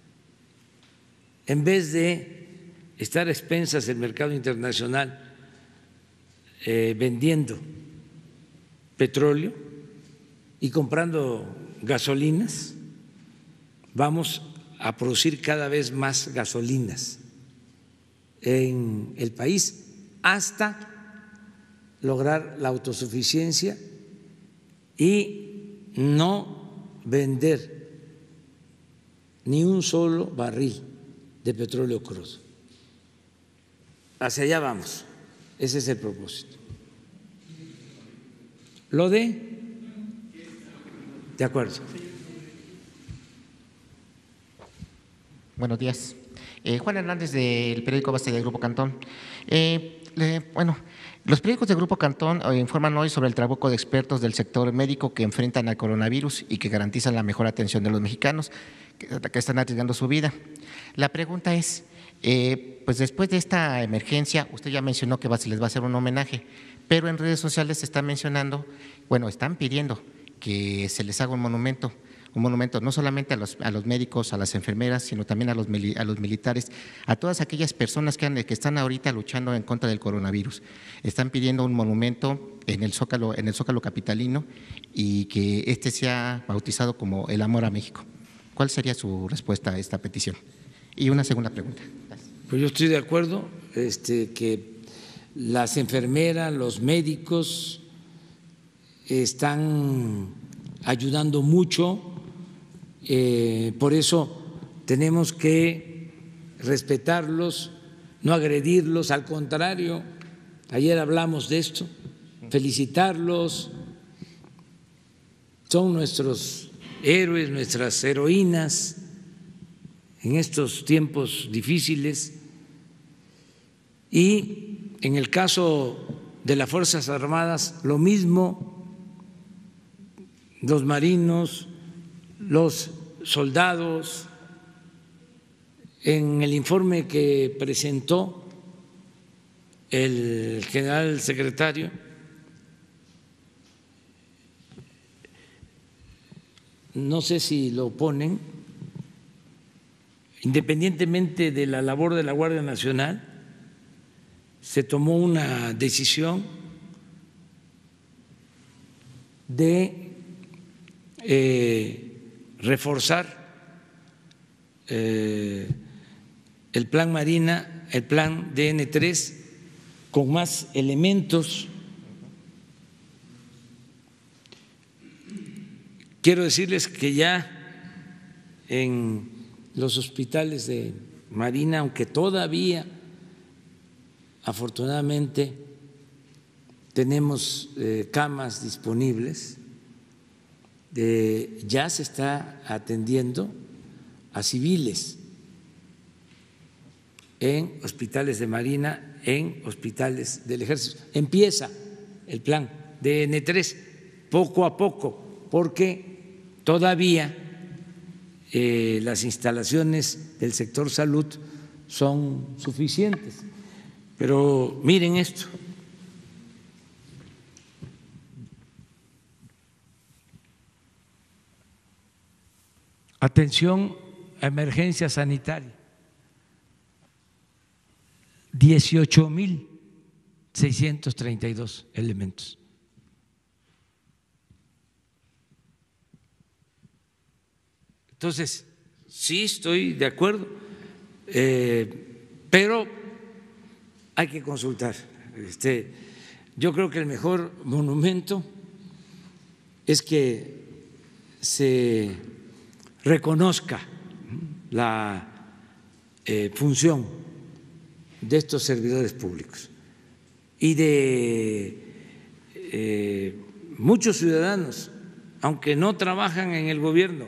En vez de estar a expensas del mercado internacional vendiendo petróleo y comprando gasolinas, vamos a producir cada vez más gasolinas en el país hasta lograr la autosuficiencia y no vender ni un solo barril de petróleo crudo. Hacia allá vamos, ese es el propósito. Lo de acuerdo. Buenos días. Juan Hernández, del periódico Base del Grupo Cantón. Los periódicos del Grupo Cantón informan hoy sobre el trabuco de expertos del sector médico que enfrentan al coronavirus y que garantizan la mejor atención de los mexicanos que están arriesgando su vida. La pregunta es, pues después de esta emergencia, usted ya mencionó que se les va a hacer un homenaje, pero en redes sociales se está mencionando, están pidiendo que se les haga un monumento no solamente a los médicos, a las enfermeras, sino también a los militares, a todas aquellas personas que están ahorita luchando en contra del coronavirus. Están pidiendo un monumento en el Zócalo capitalino y que este sea bautizado como el amor a México. ¿Cuál sería su respuesta a esta petición? Y una segunda pregunta. Gracias. Pues yo estoy de acuerdo que las enfermeras, los médicos están ayudando mucho. Por eso tenemos que respetarlos, no agredirlos, al contrario, ayer hablamos de esto, felicitarlos, son nuestros héroes, nuestras heroínas en estos tiempos difíciles Y en el caso de las Fuerzas Armadas, lo mismo, los marinos, los soldados. En el informe que presentó el general secretario, no sé si lo ponen, independientemente de la labor de la Guardia Nacional, se tomó una decisión de reforzar el plan Marina, el plan DN3, con más elementos. Quiero decirles que ya en los hospitales de Marina, aunque todavía afortunadamente tenemos camas disponibles, ya se está atendiendo a civiles en hospitales de Marina, en hospitales del Ejército. Empieza el plan DN3 poco a poco, porque todavía las instalaciones del sector salud son suficientes. Pero miren esto. Atención a emergencia sanitaria. 18,632 elementos. Entonces, sí estoy de acuerdo, pero hay que consultar. Yo creo que el mejor monumento es que se reconozca la función de estos servidores públicos y de muchos ciudadanos, aunque no trabajan en el gobierno.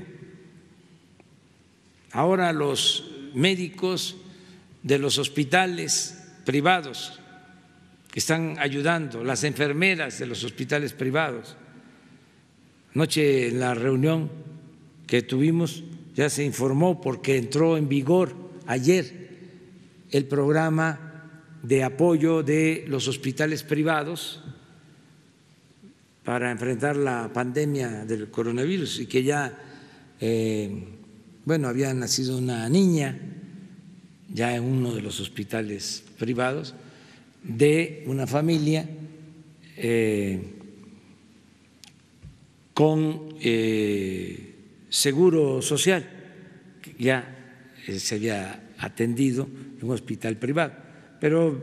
Ahora los médicos de los hospitales privados que están ayudando, las enfermeras de los hospitales privados. Anoche en la reunión que tuvimos ya se informó, porque entró en vigor ayer el programa de apoyo de los hospitales privados para enfrentar la pandemia del coronavirus, y que ya había nacido una niña ya en uno de los hospitales privados de una familia con seguro social, que ya se había atendido en un hospital privado. Pero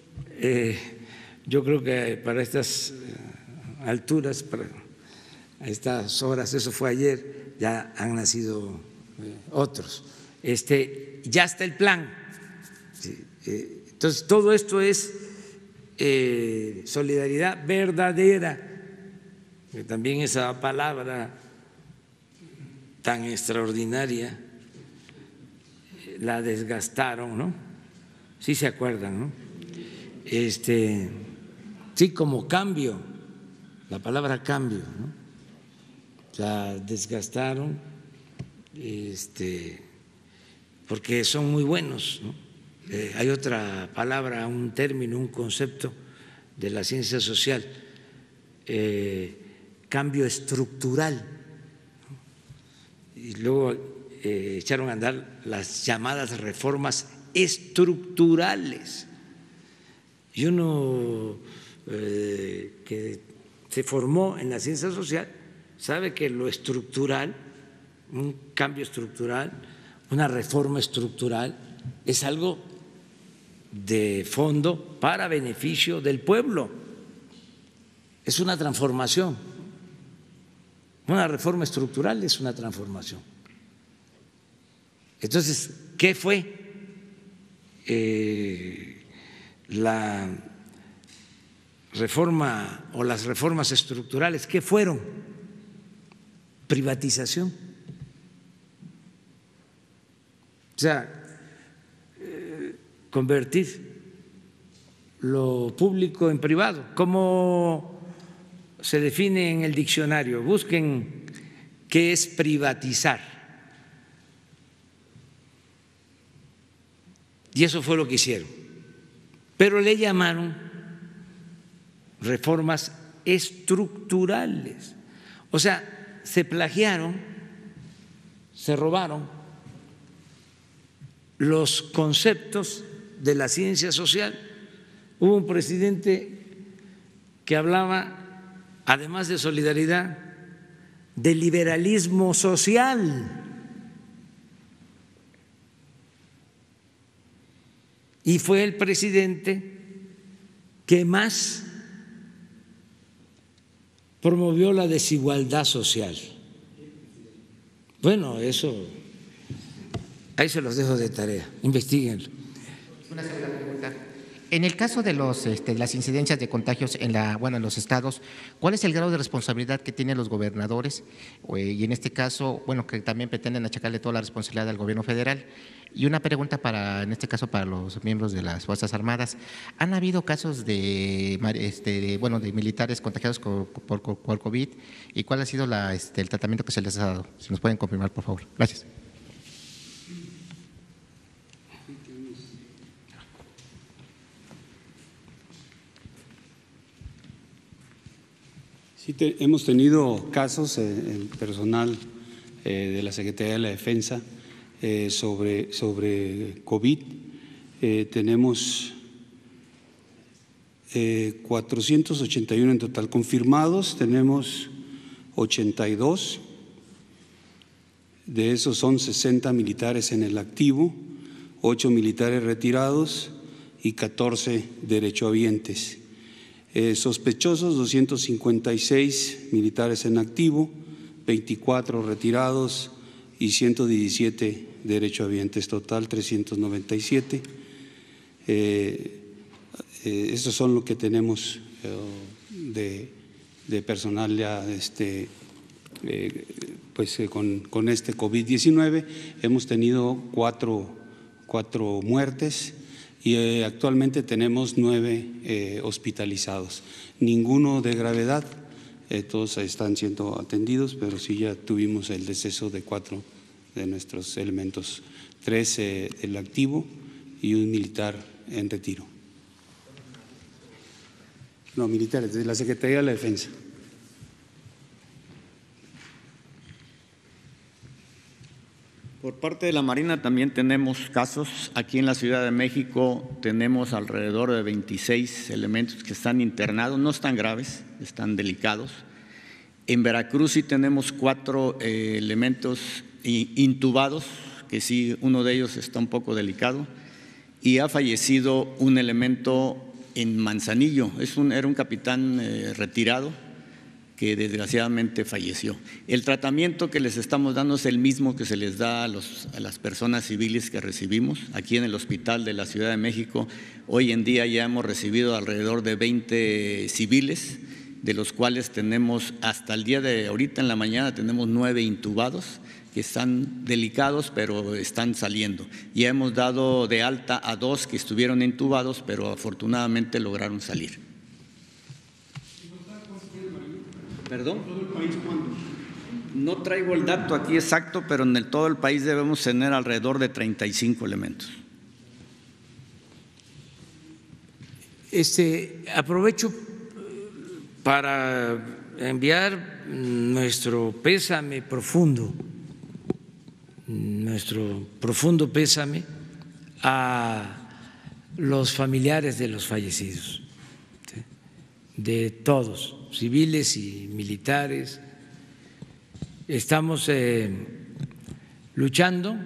yo creo que para estas alturas, a estas horas, eso fue ayer, ya han nacido otros. Ya está el plan. Entonces, todo esto es solidaridad verdadera, que también esa palabra tan extraordinaria la desgastaron, ¿no? Sí se acuerdan, ¿no? Sí, como cambio, la palabra cambio, ¿no? La desgastaron, porque son muy buenos, ¿no? Hay otra palabra, un término, un concepto de la ciencia social, cambio estructural, ¿no? Y luego echaron a andar las llamadas reformas estructurales. Y uno que se formó en la ciencia social sabe que lo estructural, un cambio estructural, una reforma estructural, es algo de fondo para beneficio del pueblo. Es una transformación. Una reforma estructural es una transformación. Entonces, ¿qué fue la reforma o las reformas estructurales? ¿Qué fueron? Privatización. O sea, convertir lo público en privado. ¿Cómo se define en el diccionario? Busquen qué es privatizar. Y eso fue lo que hicieron. Pero le llamaron reformas estructurales. O sea, se plagiaron, se robaron los conceptos de la ciencia social. Hubo un presidente que hablaba, además de solidaridad, de liberalismo social. Y fue el presidente que más promovió la desigualdad social. Bueno, eso, ahí se los dejo de tarea, investíguenlo. Una segunda pregunta. En el caso de las incidencias de contagios en los estados, ¿cuál es el grado de responsabilidad que tienen los gobernadores? Y en este caso, que también pretenden achacarle toda la responsabilidad al gobierno federal. Y una pregunta en este caso para los miembros de las Fuerzas Armadas. ¿Han habido casos de militares contagiados por COVID? ¿Y cuál ha sido el tratamiento que se les ha dado? Si nos pueden confirmar, por favor. Gracias. Sí, hemos tenido casos en personal de la Secretaría de la Defensa sobre COVID. Tenemos 481 en total confirmados, tenemos 82. De esos son 60 militares en el activo, 8 militares retirados y 14 derechohabientes. Sospechosos, 256 militares en activo, 24 retirados y 117 derechohabientes, total 397. Estos son lo que tenemos de personal ya con este COVID-19. Hemos tenido cuatro muertes y actualmente tenemos 9 hospitalizados, ninguno de gravedad, todos están siendo atendidos, pero sí ya tuvimos el deceso de 4 de nuestros elementos, 3 el activo y un militar en retiro. No, militares, de la Secretaría de la Defensa. Por parte de la Marina también tenemos casos. Aquí en la Ciudad de México tenemos alrededor de 26 elementos que están internados, no están graves, están delicados. En Veracruz sí tenemos 4 elementos intubados, que sí, uno de ellos está un poco delicado, y ha fallecido un elemento en Manzanillo, era un capitán retirado que desgraciadamente falleció. El tratamiento que les estamos dando es el mismo que se les da a las personas civiles que recibimos. Aquí en el Hospital de la Ciudad de México, hoy en día ya hemos recibido alrededor de 20 civiles, de los cuales tenemos hasta el día de ahorita en la mañana tenemos 9 intubados que están delicados pero están saliendo. Ya hemos dado de alta a 2 que estuvieron intubados pero afortunadamente lograron salir. ¿Perdón? ¿Todo el país cuánto? No traigo el dato aquí exacto, pero en todo el país debemos tener alrededor de 35 elementos. Aprovecho para enviar nuestro profundo pésame a los familiares de los fallecidos, ¿sí? De todos, civiles y militares. Estamos luchando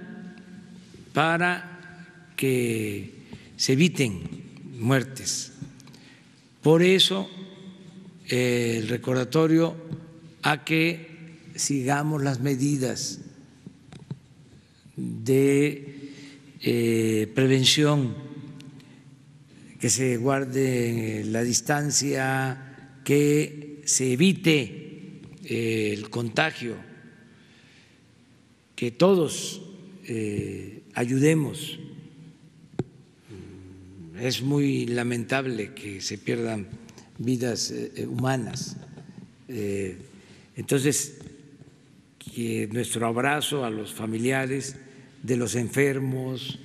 para que se eviten muertes. Por eso el recordatorio a que sigamos las medidas de prevención, que se guarde la distancia, que se evite el contagio, que todos ayudemos es muy lamentable que se pierdan vidas humanas. Entonces, que nuestro abrazo a los familiares de los enfermos,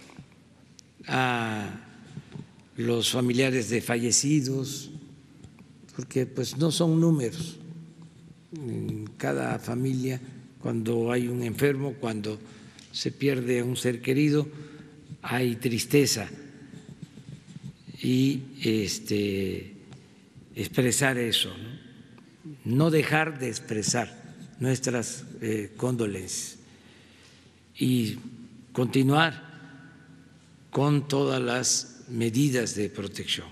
a los familiares de fallecidos, porque pues no son números. En cada familia, cuando hay un enfermo, cuando se pierde a un ser querido, hay tristeza y expresar eso, no dejar de expresar nuestras condolencias y continuar con todas las medidas de protección.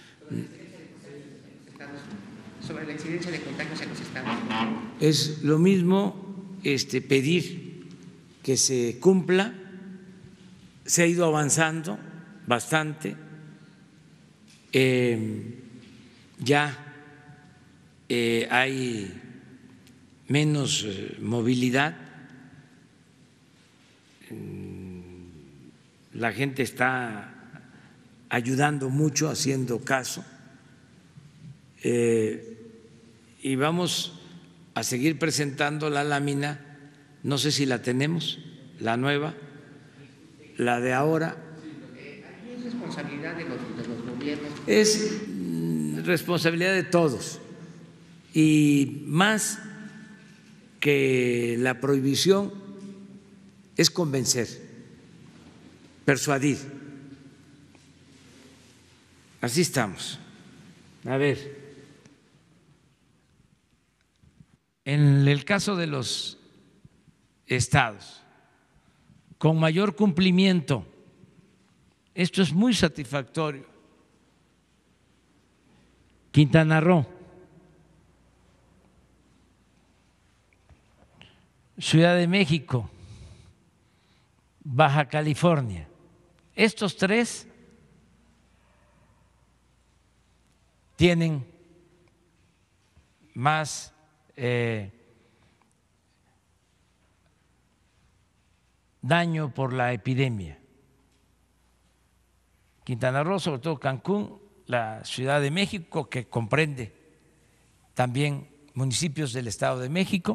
Sobre la incidencia de contagios en los estados. Es lo mismo pedir que se cumpla. Se ha ido avanzando bastante. Ya hay menos movilidad. La gente está ayudando mucho, haciendo caso. Y vamos a seguir presentando la lámina, no sé si la tenemos, la nueva, la de ahora. ¿Es responsabilidad de los gobiernos? Es responsabilidad de todos, y más que la prohibición es convencer, persuadir. Así estamos. A ver. En el caso de los estados con mayor cumplimiento, esto es muy satisfactorio. Quintana Roo, Ciudad de México, Baja California. Estos tres tienen más daño por la epidemia. Quintana Roo, sobre todo Cancún, la Ciudad de México, que comprende también municipios del Estado de México,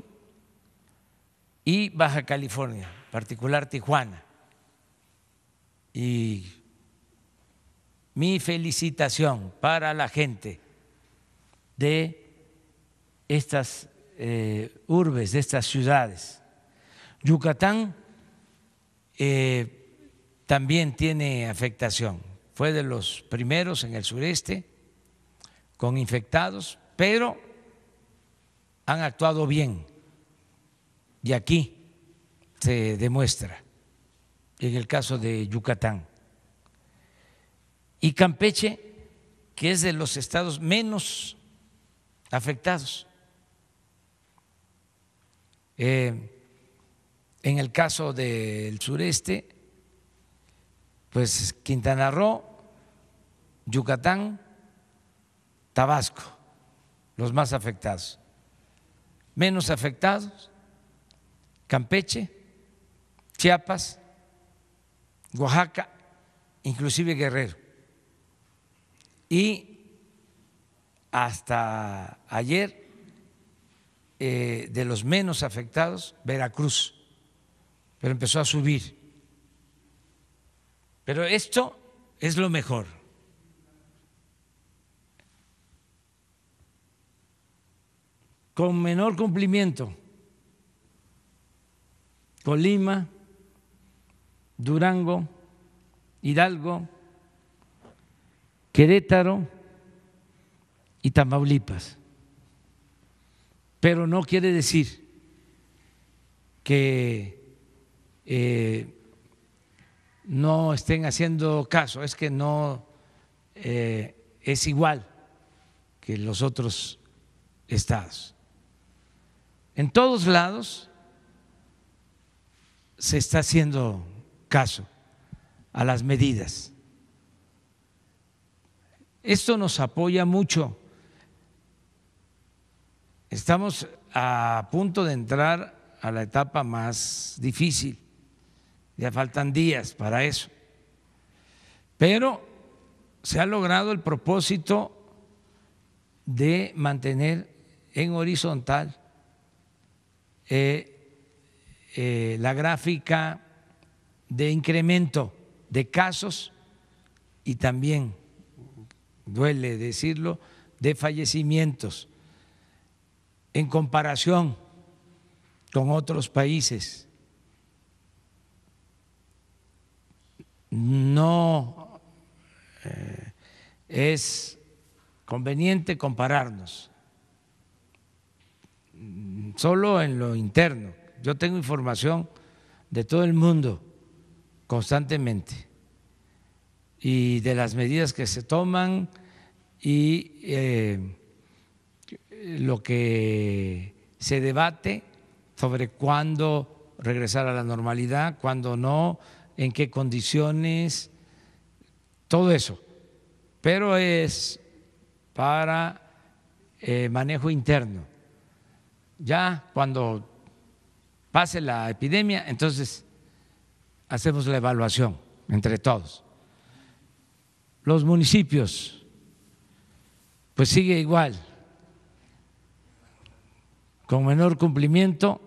y Baja California, en particular Tijuana. Y mi felicitación para la gente de estas urbes, de estas ciudades. Yucatán también tiene afectación, fue de los primeros en el sureste con infectados, pero han actuado bien y aquí se demuestra en el caso de Yucatán. Y Campeche, que es de los estados menos afectados. En el caso del sureste, pues Quintana Roo, Yucatán, Tabasco, los más afectados. Menos afectados, Campeche, Chiapas, Oaxaca, inclusive Guerrero. Y hasta ayer, de los menos afectados, Veracruz, pero empezó a subir. Pero esto es lo mejor. Con menor cumplimiento, Colima, Durango, Hidalgo, Querétaro y Tamaulipas. Pero no quiere decir que no estén haciendo caso, es que no es igual que los otros estados. En todos lados se está haciendo caso a las medidas. Esto nos apoya mucho. Estamos a punto de entrar a la etapa más difícil. Ya faltan días para eso. Pero se ha logrado el propósito de mantener en horizontal la gráfica de incremento de casos y también, duele decirlo, de fallecimientos en comparación con otros países. No es conveniente compararnos solo en lo interno. Yo tengo información de todo el mundo constantemente y de las medidas que se toman y lo que se debate sobre cuándo regresar a la normalidad, cuándo no, en qué condiciones, todo eso. Pero es para manejo interno. Ya cuando pase la epidemia, entonces hacemos la evaluación entre todos. Los municipios, pues sigue igual, con menor cumplimiento.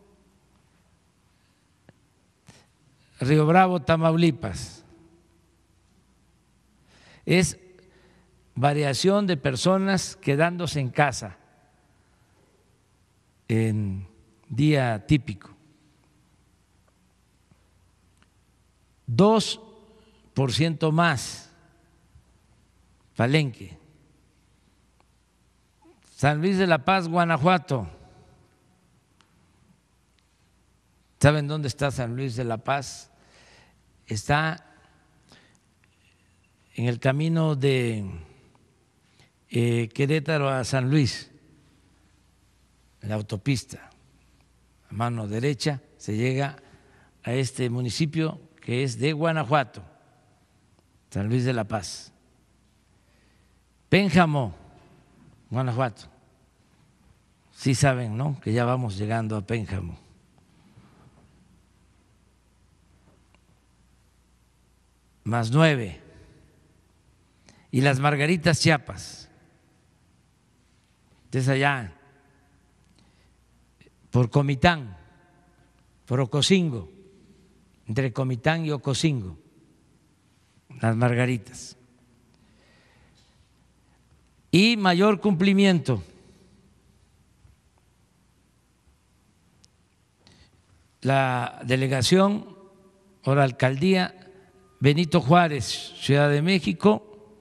Río Bravo, Tamaulipas, es variación de personas quedándose en casa en día típico. 2% más. Palenque. San Luis de la Paz, Guanajuato. ¿Saben dónde está San Luis de la Paz? Está en el camino de Querétaro a San Luis, en la autopista, a mano derecha, se llega a este municipio que es de Guanajuato, San Luis de la Paz. Pénjamo, Guanajuato. Sí saben, ¿no?, que ya vamos llegando a Pénjamo. Más 9. Y Las Margaritas, Chiapas. Entonces allá, por Comitán, por Ocosingo, entre Comitán y Ocosingo, Las Margaritas. Y mayor cumplimiento. La delegación o la alcaldía Benito Juárez, Ciudad de México,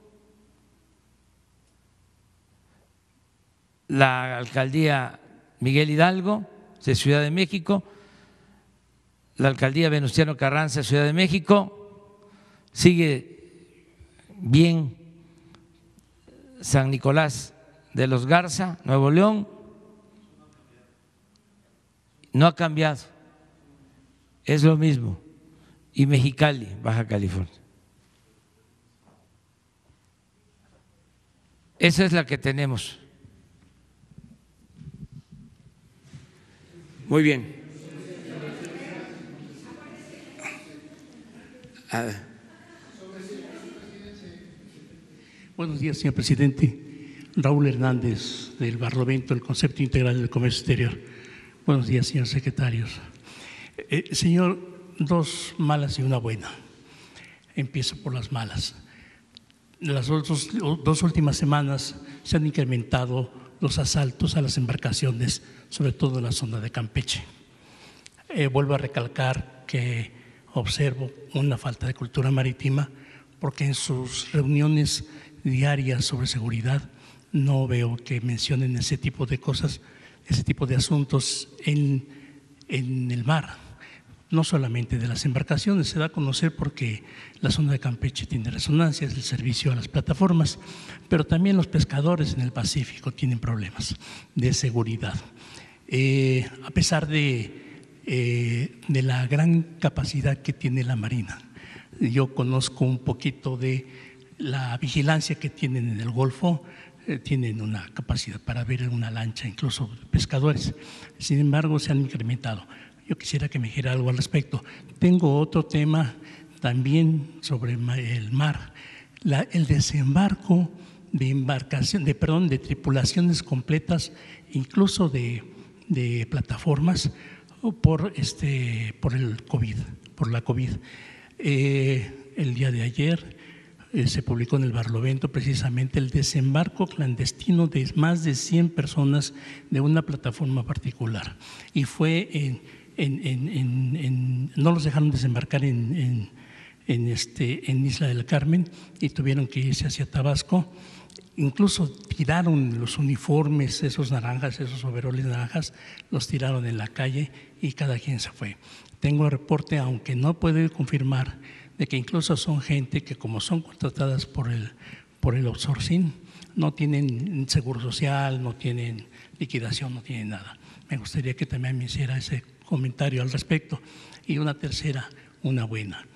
la alcaldía Miguel Hidalgo de Ciudad de México, la alcaldía Venustiano Carranza, Ciudad de México, sigue bien San Nicolás de los Garza, Nuevo León, no ha cambiado, es lo mismo, y Mexicali, Baja California. Esa es la que tenemos. Muy bien. Buenos días, señor presidente. Raúl Hernández, del Barlovento, el Concepto Integral del Comercio Exterior. Buenos días, señores secretarios. Señor, dos malas y una buena. Empiezo por las malas. Las dos últimas semanas se han incrementado los asaltos a las embarcaciones, sobre todo en la zona de Campeche. Vuelvo a recalcar que observo una falta de cultura marítima porque en sus reuniones diarias sobre seguridad no veo que mencionen ese tipo de cosas, ese tipo de asuntos en el mar. No solamente de las embarcaciones, se da a conocer porque la zona de Campeche tiene resonancias, el servicio a las plataformas, pero también los pescadores en el Pacífico tienen problemas de seguridad. A pesar de la gran capacidad que tiene la Marina, yo conozco un poquito de la vigilancia que tienen en el Golfo, tienen una capacidad para ver una lancha, incluso pescadores, sin embargo se han incrementado. Yo quisiera que me dijera algo al respecto. Tengo otro tema también sobre el mar, el desembarco de tripulaciones completas, incluso de plataformas por el COVID, por la COVID. El día de ayer se publicó en el Barlovento precisamente el desembarco clandestino de más de 100 personas de una plataforma particular, y fue no los dejaron desembarcar en Isla del Carmen y tuvieron que irse hacia Tabasco. Incluso tiraron los uniformes, esos naranjas, esos overoles naranjas, los tiraron en la calle y cada quien se fue. Tengo el reporte, aunque no puedo confirmar, de que incluso son gente que, como son contratadas por el outsourcing, no tienen seguro social, no tienen liquidación, no tienen nada. Me gustaría que también me hiciera ese comentario al respecto. Y una tercera, una buena.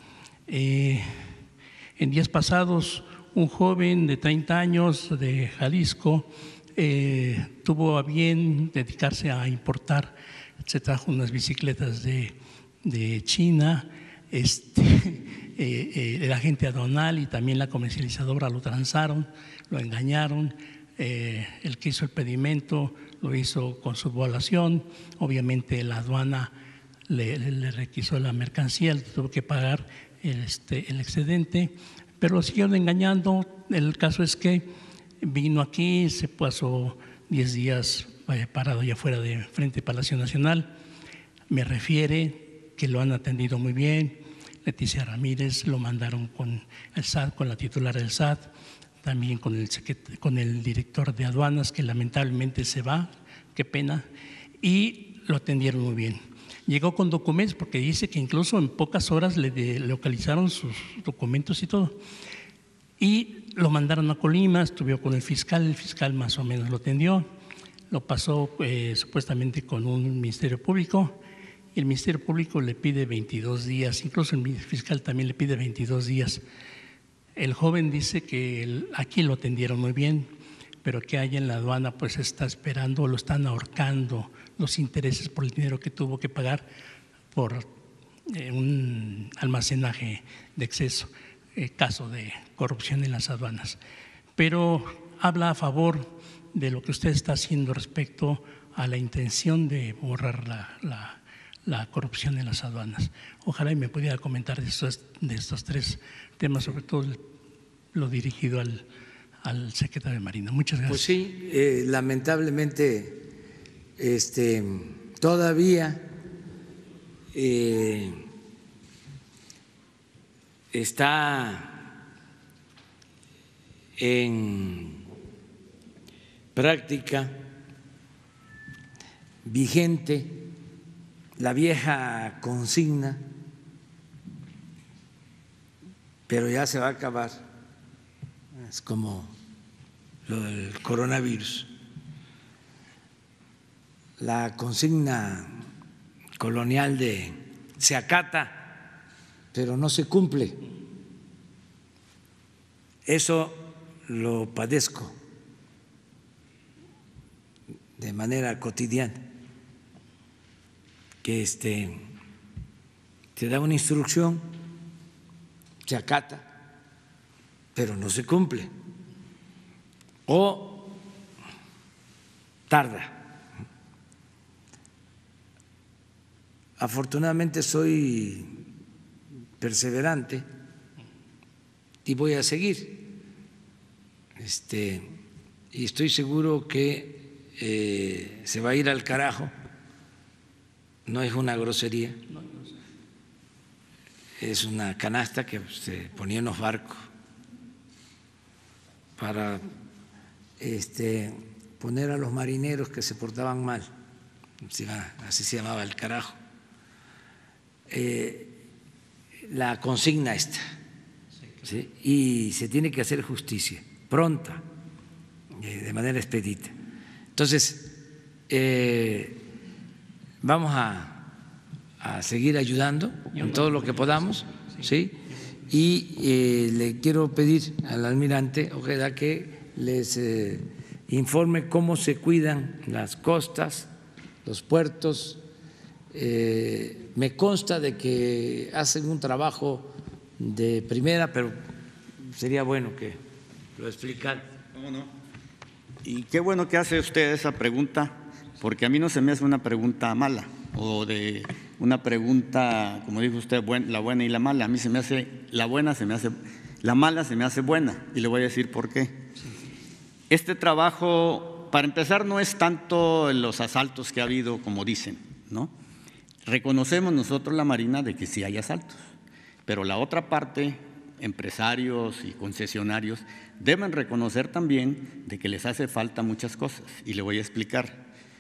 En días pasados, un joven de 30 años de Jalisco tuvo a bien dedicarse a importar. Se trajo unas bicicletas de China. El agente aduanal y también la comercializadora lo transaron, lo engañaron. El que hizo el pedimento lo hizo con subvaluación. Obviamente la aduana le requisó la mercancía, le tuvo que pagar el excedente, pero lo siguieron engañando. El caso es que vino aquí, se pasó 10 días parado allá afuera de frente a Palacio Nacional. Me refiere que lo han atendido muy bien. Leticia Ramírez lo mandaron con el SAT, con la titular del SAT, también con el director de aduanas, que lamentablemente se va, qué pena, y lo atendieron muy bien. Llegó con documentos, porque dice que incluso en pocas horas le localizaron sus documentos y todo. Y lo mandaron a Colima, estuvo con el fiscal más o menos lo atendió, lo pasó supuestamente con un ministerio público. El Ministerio Público le pide 22 días, incluso el fiscal también le pide 22 días. El joven dice que aquí lo atendieron muy bien, pero que allá en la aduana pues está esperando, lo están ahorcando los intereses por el dinero que tuvo que pagar por un almacenaje de exceso, caso de corrupción en las aduanas. Pero habla a favor de lo que usted está haciendo respecto a la intención de borrar la corrupción en las aduanas. Ojalá y me pudiera comentar de estos 3 temas, sobre todo lo dirigido al secretario de Marina. Muchas gracias. Pues sí, lamentablemente todavía está en práctica vigente la vieja consigna, pero ya se va a acabar. Es como lo del coronavirus. La consigna colonial de se acata, pero no se cumple. Eso lo padezco de manera cotidiana. Que te da una instrucción, se acata, pero no se cumple, o tarda. Afortunadamente soy perseverante y voy a seguir, y estoy seguro que se va a ir al carajo. No es una grosería, es una canasta que se ponía en los barcos para poner a los marineros que se portaban mal, así se llamaba el carajo. La consigna esta, ¿sí? Y se tiene que hacer justicia pronta, de manera expedita. Entonces, vamos a seguir ayudando en todo lo que podamos, ¿sí? Y le quiero pedir al almirante Ojeda que les informe cómo se cuidan las costas, los puertos. Me consta de que hacen un trabajo de primera, pero sería bueno que lo explicara. ¿Cómo no? Y qué bueno que hace usted esa pregunta, porque a mí no se me hace una pregunta mala o de una pregunta, como dijo usted, la buena y la mala. A mí se me hace la buena, la mala se me hace buena, y le voy a decir por qué. Este trabajo, para empezar, no es tanto los asaltos que ha habido como dicen, ¿no? Reconocemos nosotros, la Marina, de que sí hay asaltos, pero la otra parte, empresarios y concesionarios, deben reconocer también de que les hace falta muchas cosas, y le voy a explicar.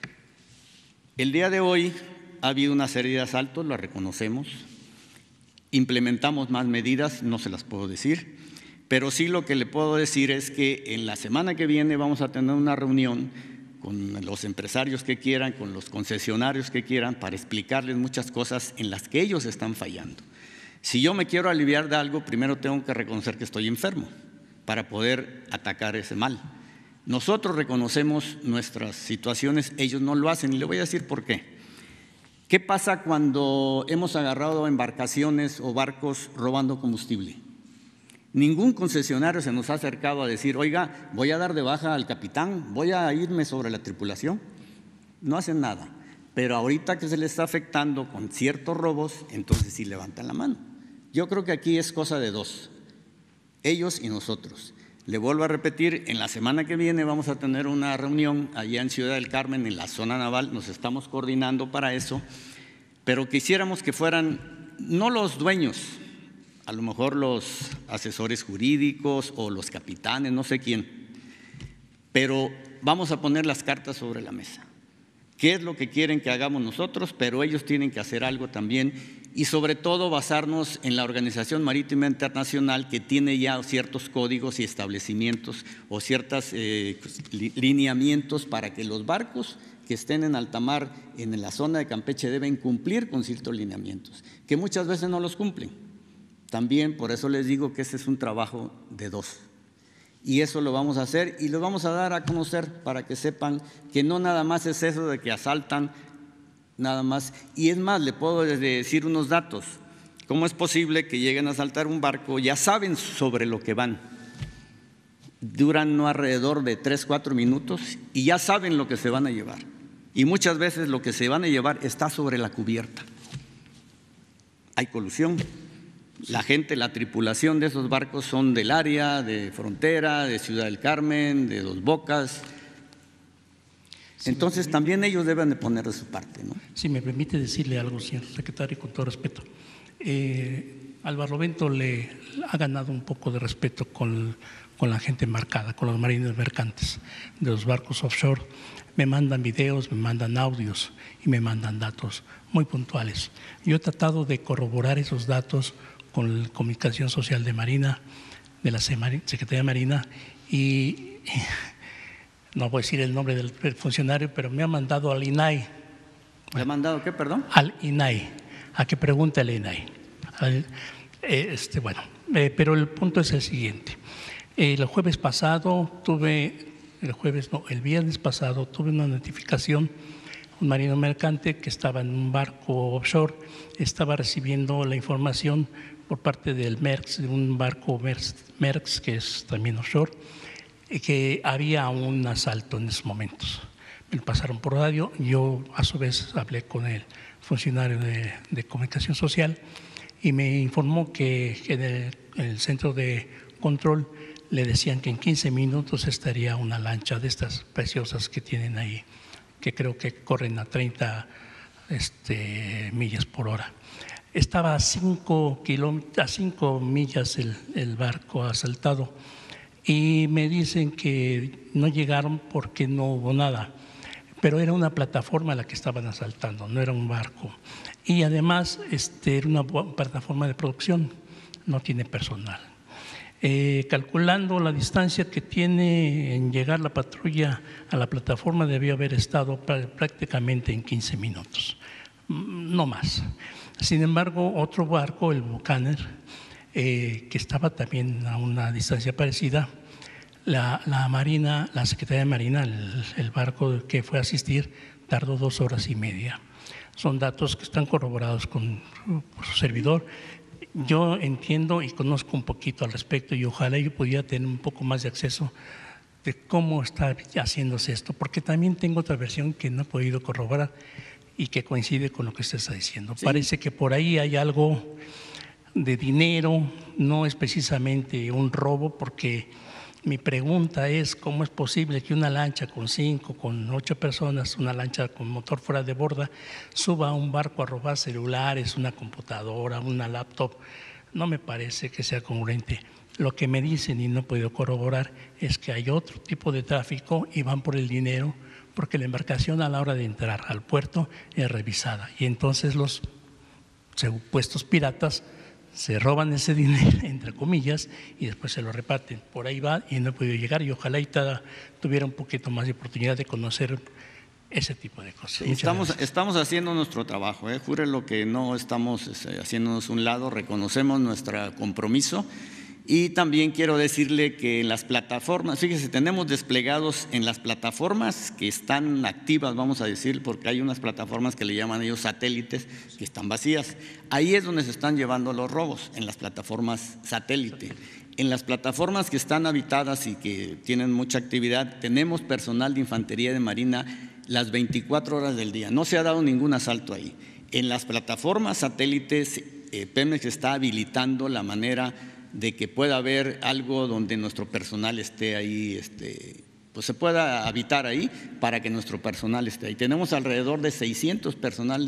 El día de hoy ha habido una serie de asaltos, lo reconocemos, implementamos más medidas, no se las puedo decir, pero sí lo que le puedo decir es que en la semana que viene vamos a tener una reunión con los empresarios que quieran, con los concesionarios que quieran, para explicarles muchas cosas en las que ellos están fallando. Si yo me quiero aliviar de algo, primero tengo que reconocer que estoy enfermo para poder atacar ese mal. Nosotros reconocemos nuestras situaciones, ellos no lo hacen, y le voy a decir por qué. ¿Qué pasa cuando hemos agarrado embarcaciones o barcos robando combustible? Ningún concesionario se nos ha acercado a decir, oiga, voy a dar de baja al capitán, voy a irme sobre la tripulación. No hacen nada, pero ahorita que se les está afectando con ciertos robos, entonces sí levantan la mano. Yo creo que aquí es cosa de dos, ellos y nosotros. Le vuelvo a repetir, en la semana que viene vamos a tener una reunión allá en Ciudad del Carmen, en la zona naval, nos estamos coordinando para eso, pero quisiéramos que fueran no los dueños, a lo mejor los asesores jurídicos o los capitanes, no sé quién, pero vamos a poner las cartas sobre la mesa. ¿Qué es lo que quieren que hagamos nosotros? Pero ellos tienen que hacer algo también, y sobre todo basarnos en la Organización Marítima Internacional, que tiene ya ciertos códigos y establecimientos o ciertos lineamientos para que los barcos que estén en alta mar en la zona de Campeche deben cumplir con ciertos lineamientos, que muchas veces no los cumplen. También por eso les digo que ese es un trabajo de dos. Y eso lo vamos a hacer y lo vamos a dar a conocer para que sepan que no nada más es eso de que asaltan, nada más. Y es más, le puedo decir unos datos. ¿Cómo es posible que lleguen a asaltar un barco? Ya saben sobre lo que van. Duran no alrededor de 3-4 minutos y ya saben lo que se van a llevar. Y muchas veces lo que se van a llevar está sobre la cubierta. Hay colusión. La gente, la tripulación de esos barcos son del área, de Frontera, de Ciudad del Carmen, de Dos Bocas. Entonces también ellos deben de poner de su parte, ¿no? Si me permite decirle algo, señor secretario, con todo respeto. Al Barlovento le ha ganado un poco de respeto con la gente embarcada, con los marinos mercantes de los barcos offshore. Me mandan videos, me mandan audios y me mandan datos muy puntuales. Yo he tratado de corroborar esos datos con la Comunicación Social de Marina, de la Secretaría de Marina, y no voy a decir el nombre del funcionario, pero me ha mandado al INAI. ¿Le ha mandado qué, perdón? Al INAI, a que pregunte al INAI. Pero el punto es el siguiente. El viernes pasado tuve una notificación. Un marino mercante que estaba en un barco offshore estaba recibiendo la información por parte del MERX, de un barco MERX que es también offshore, que había un asalto en esos momentos. Me lo pasaron por radio, yo a su vez hablé con el funcionario de Comunicación Social y me informó que en el centro de control le decían que en 15 minutos estaría una lancha de estas preciosas que tienen ahí, que creo que corren a 30 millas por hora. Estaba a 5 millas el barco asaltado y me dicen que no llegaron porque no hubo nada, pero era una plataforma la que estaban asaltando, no era un barco. Y además era una plataforma de producción, no tiene personal. Calculando la distancia que tiene en llegar la patrulla a la plataforma, debió haber estado prácticamente en 15 minutos, no más. Sin embargo, otro barco, el Buchanan, que estaba también a una distancia parecida, la Secretaría de Marina, el barco que fue a asistir, tardó 2 horas y media. Son datos que están corroborados con su servidor. Yo entiendo y conozco un poquito al respecto y ojalá yo pudiera tener un poco más de acceso de cómo está haciéndose esto, porque también tengo otra versión que no he podido corroborar y que coincide con lo que usted está diciendo. Sí. Parece que por ahí hay algo de dinero, no es precisamente un robo, porque mi pregunta es cómo es posible que una lancha con 5, con 8 personas, una lancha con motor fuera de borda, suba a un barco a robar celulares, una computadora, una laptop. No me parece que sea congruente. Lo que me dicen, y no he podido corroborar, es que hay otro tipo de tráfico y van por el dinero, porque la embarcación a la hora de entrar al puerto es revisada. Y entonces los supuestos piratas se roban ese dinero, entre comillas, y después se lo reparten. Por ahí va y no he podido llegar, y ojalá y tuviera un poquito más de oportunidad de conocer ese tipo de cosas. Sí, estamos haciendo nuestro trabajo, júrelo que no estamos haciéndonos un lado, reconocemos nuestro compromiso. Y también quiero decirle que en las plataformas, fíjese, tenemos desplegados en las plataformas que están activas, vamos a decir, porque hay unas plataformas que le llaman ellos satélites, que están vacías. Ahí es donde se están llevando los robos, en las plataformas satélite. En las plataformas que están habitadas y que tienen mucha actividad, tenemos personal de Infantería de Marina las 24 horas del día. No se ha dado ningún asalto ahí. En las plataformas satélites, Pemex está habilitando la manera de que pueda haber algo donde nuestro personal esté ahí, pues se pueda habitar ahí para que nuestro personal esté ahí. Tenemos alrededor de 600 personal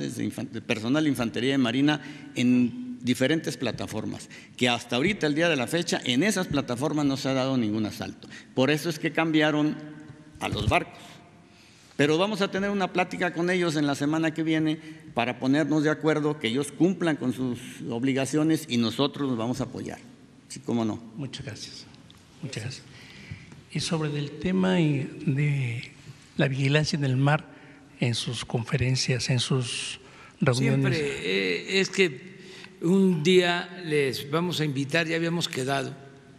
de Infantería de Marina en diferentes plataformas, que hasta ahorita, el día de la fecha, en esas plataformas no se ha dado ningún asalto. Por eso es que cambiaron a los barcos. Pero vamos a tener una plática con ellos en la semana que viene para ponernos de acuerdo, que ellos cumplan con sus obligaciones y nosotros los vamos a apoyar. Sí, cómo no. Muchas gracias. Muchas gracias. Y sobre el tema de la vigilancia en el mar, en sus conferencias, en sus reuniones. Siempre es que un día les vamos a invitar, ya habíamos quedado,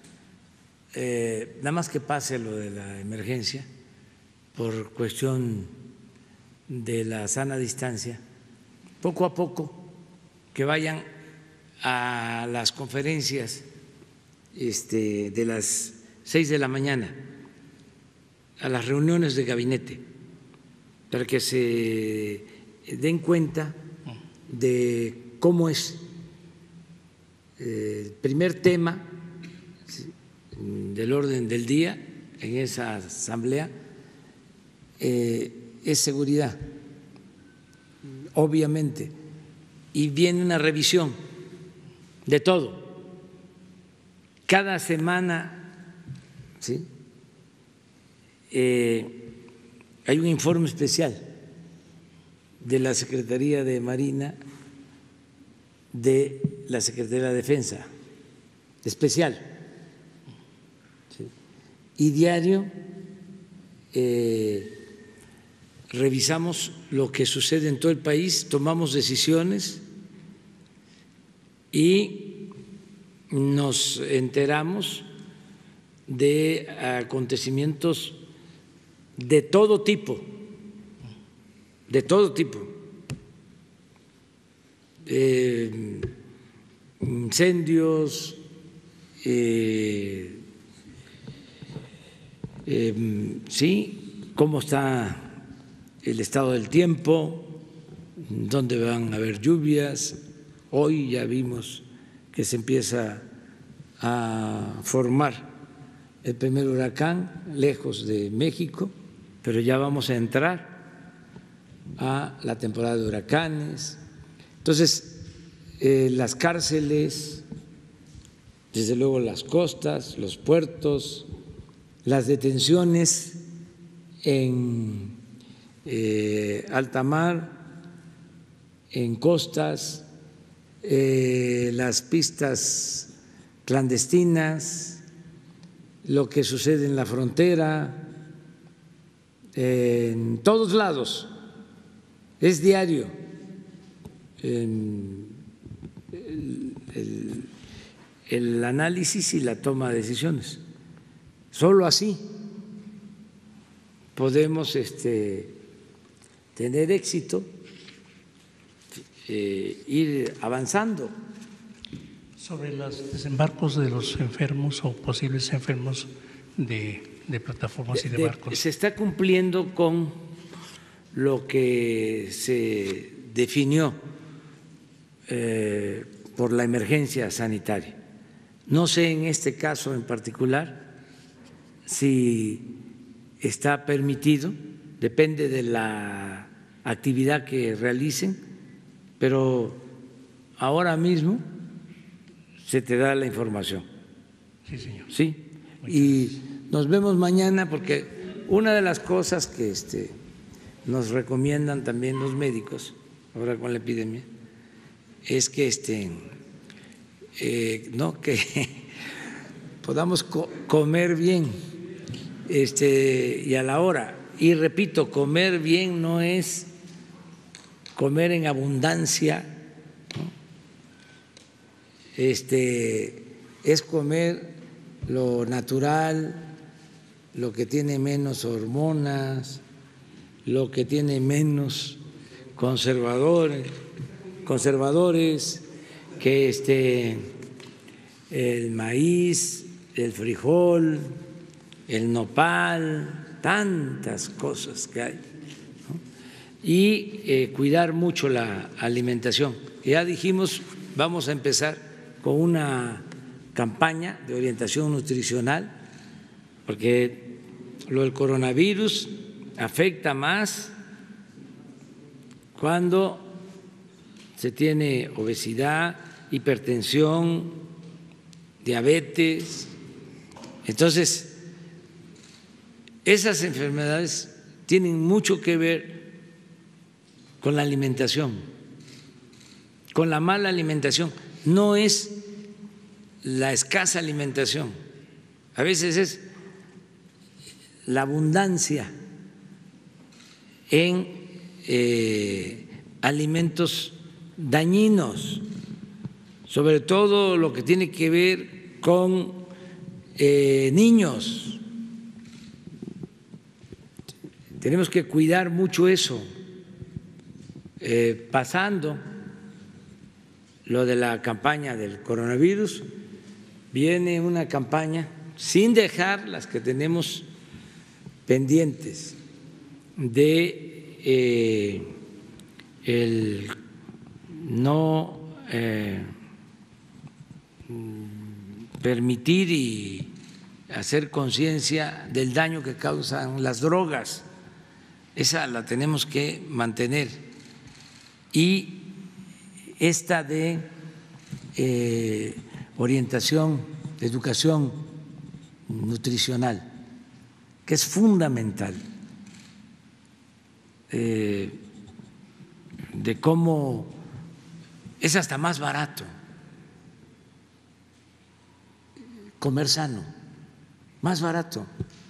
nada más que pase lo de la emergencia, por cuestión de la sana distancia, poco a poco que vayan a las conferencias de las 6 de la mañana, a las reuniones de gabinete, para que se den cuenta de cómo es el primer tema del orden del día en esa asamblea, es seguridad, obviamente, y viene una revisión de todo. Cada semana, ¿sí? Hay un informe especial de la Secretaría de Marina, de la Secretaría de la Defensa, especial, ¿sí? Y diario revisamos lo que sucede en todo el país, tomamos decisiones y nos enteramos de acontecimientos de todo tipo, incendios, sí, cómo está el estado del tiempo, dónde van a haber lluvias. Hoy ya vimos que se empieza a formar el primer huracán lejos de México, pero ya vamos a entrar a la temporada de huracanes. Entonces, las cárceles, desde luego las costas, los puertos, las detenciones en alta mar, en costas, las pistas clandestinas, lo que sucede en la frontera, en todos lados, es diario. El análisis y la toma de decisiones. Solo así podemos tener éxito, ir avanzando. Sobre los desembarcos de los enfermos o posibles enfermos de plataformas y de barcos. Se está cumpliendo con lo que se definió por la emergencia sanitaria. No sé en este caso en particular si está permitido, depende de la actividad que realicen, pero ahora mismo se te da la información. Sí, señor. Sí, y nos vemos mañana porque una de las cosas que nos recomiendan también los médicos, ahora con la epidemia, es que que podamos comer bien y a la hora. Y repito, comer bien no es comer en abundancia, ¿no? Es comer lo natural, lo que tiene menos hormonas, lo que tiene menos conservadores, que el maíz, el frijol, el nopal, tantas cosas que hay, ¿no? Y cuidar mucho la alimentación. Ya dijimos, vamos a empezar con una campaña de orientación nutricional, porque lo del coronavirus afecta más cuando se tiene obesidad, hipertensión, diabetes. Entonces, esas enfermedades tienen mucho que ver con la alimentación, con la mala alimentación. No es la escasa alimentación, a veces es la abundancia en alimentos dañinos, sobre todo lo que tiene que ver con niños. Tenemos que cuidar mucho eso. Pasando lo de la campaña del coronavirus, viene una campaña sin dejar las que tenemos pendientes de el no permitir y hacer conciencia del daño que causan las drogas. Esa la tenemos que mantener. Y esta de orientación, de educación nutricional, que es fundamental, de cómo es hasta más barato comer sano, más barato.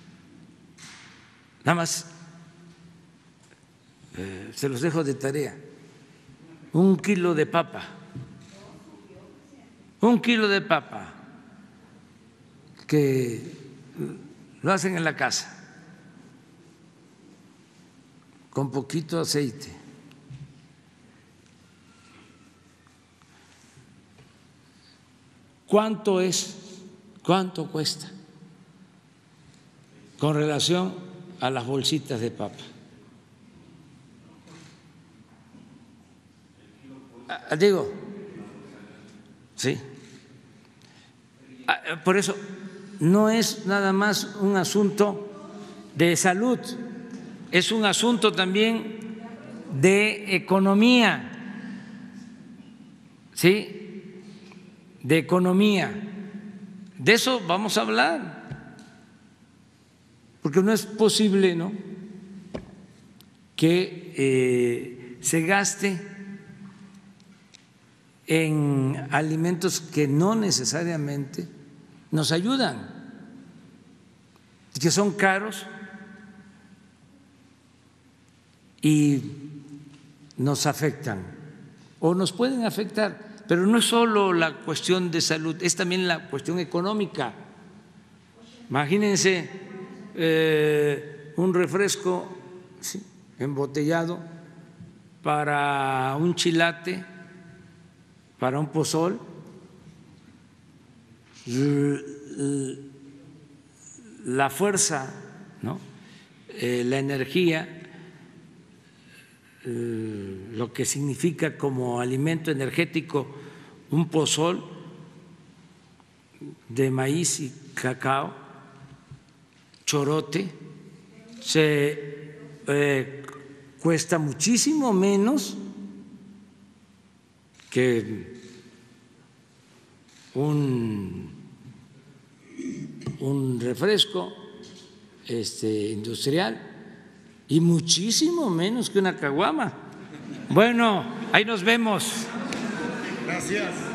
Nada más se los dejo de tarea. 1 kilo de papa, 1 kilo de papa que lo hacen en la casa con poquito aceite, ¿cuánto es? ¿Cuánto cuesta con relación a las bolsitas de papa? Digo, sí. Por eso no es nada más un asunto de salud, es un asunto también de economía, ¿sí? De economía. De eso vamos a hablar, porque no es posible, ¿no?, que se gaste en alimentos que no necesariamente nos ayudan, que son caros y nos afectan o nos pueden afectar. Pero no es solo la cuestión de salud, es también la cuestión económica. Imagínense un refresco, ¿sí?, embotellado para un chilate, para un pozol, la fuerza, ¿no? La energía, lo que significa como alimento energético un pozol de maíz y cacao, chorote, cuesta muchísimo menos que un refresco industrial y muchísimo menos que una caguama. Bueno, ahí nos vemos. Gracias.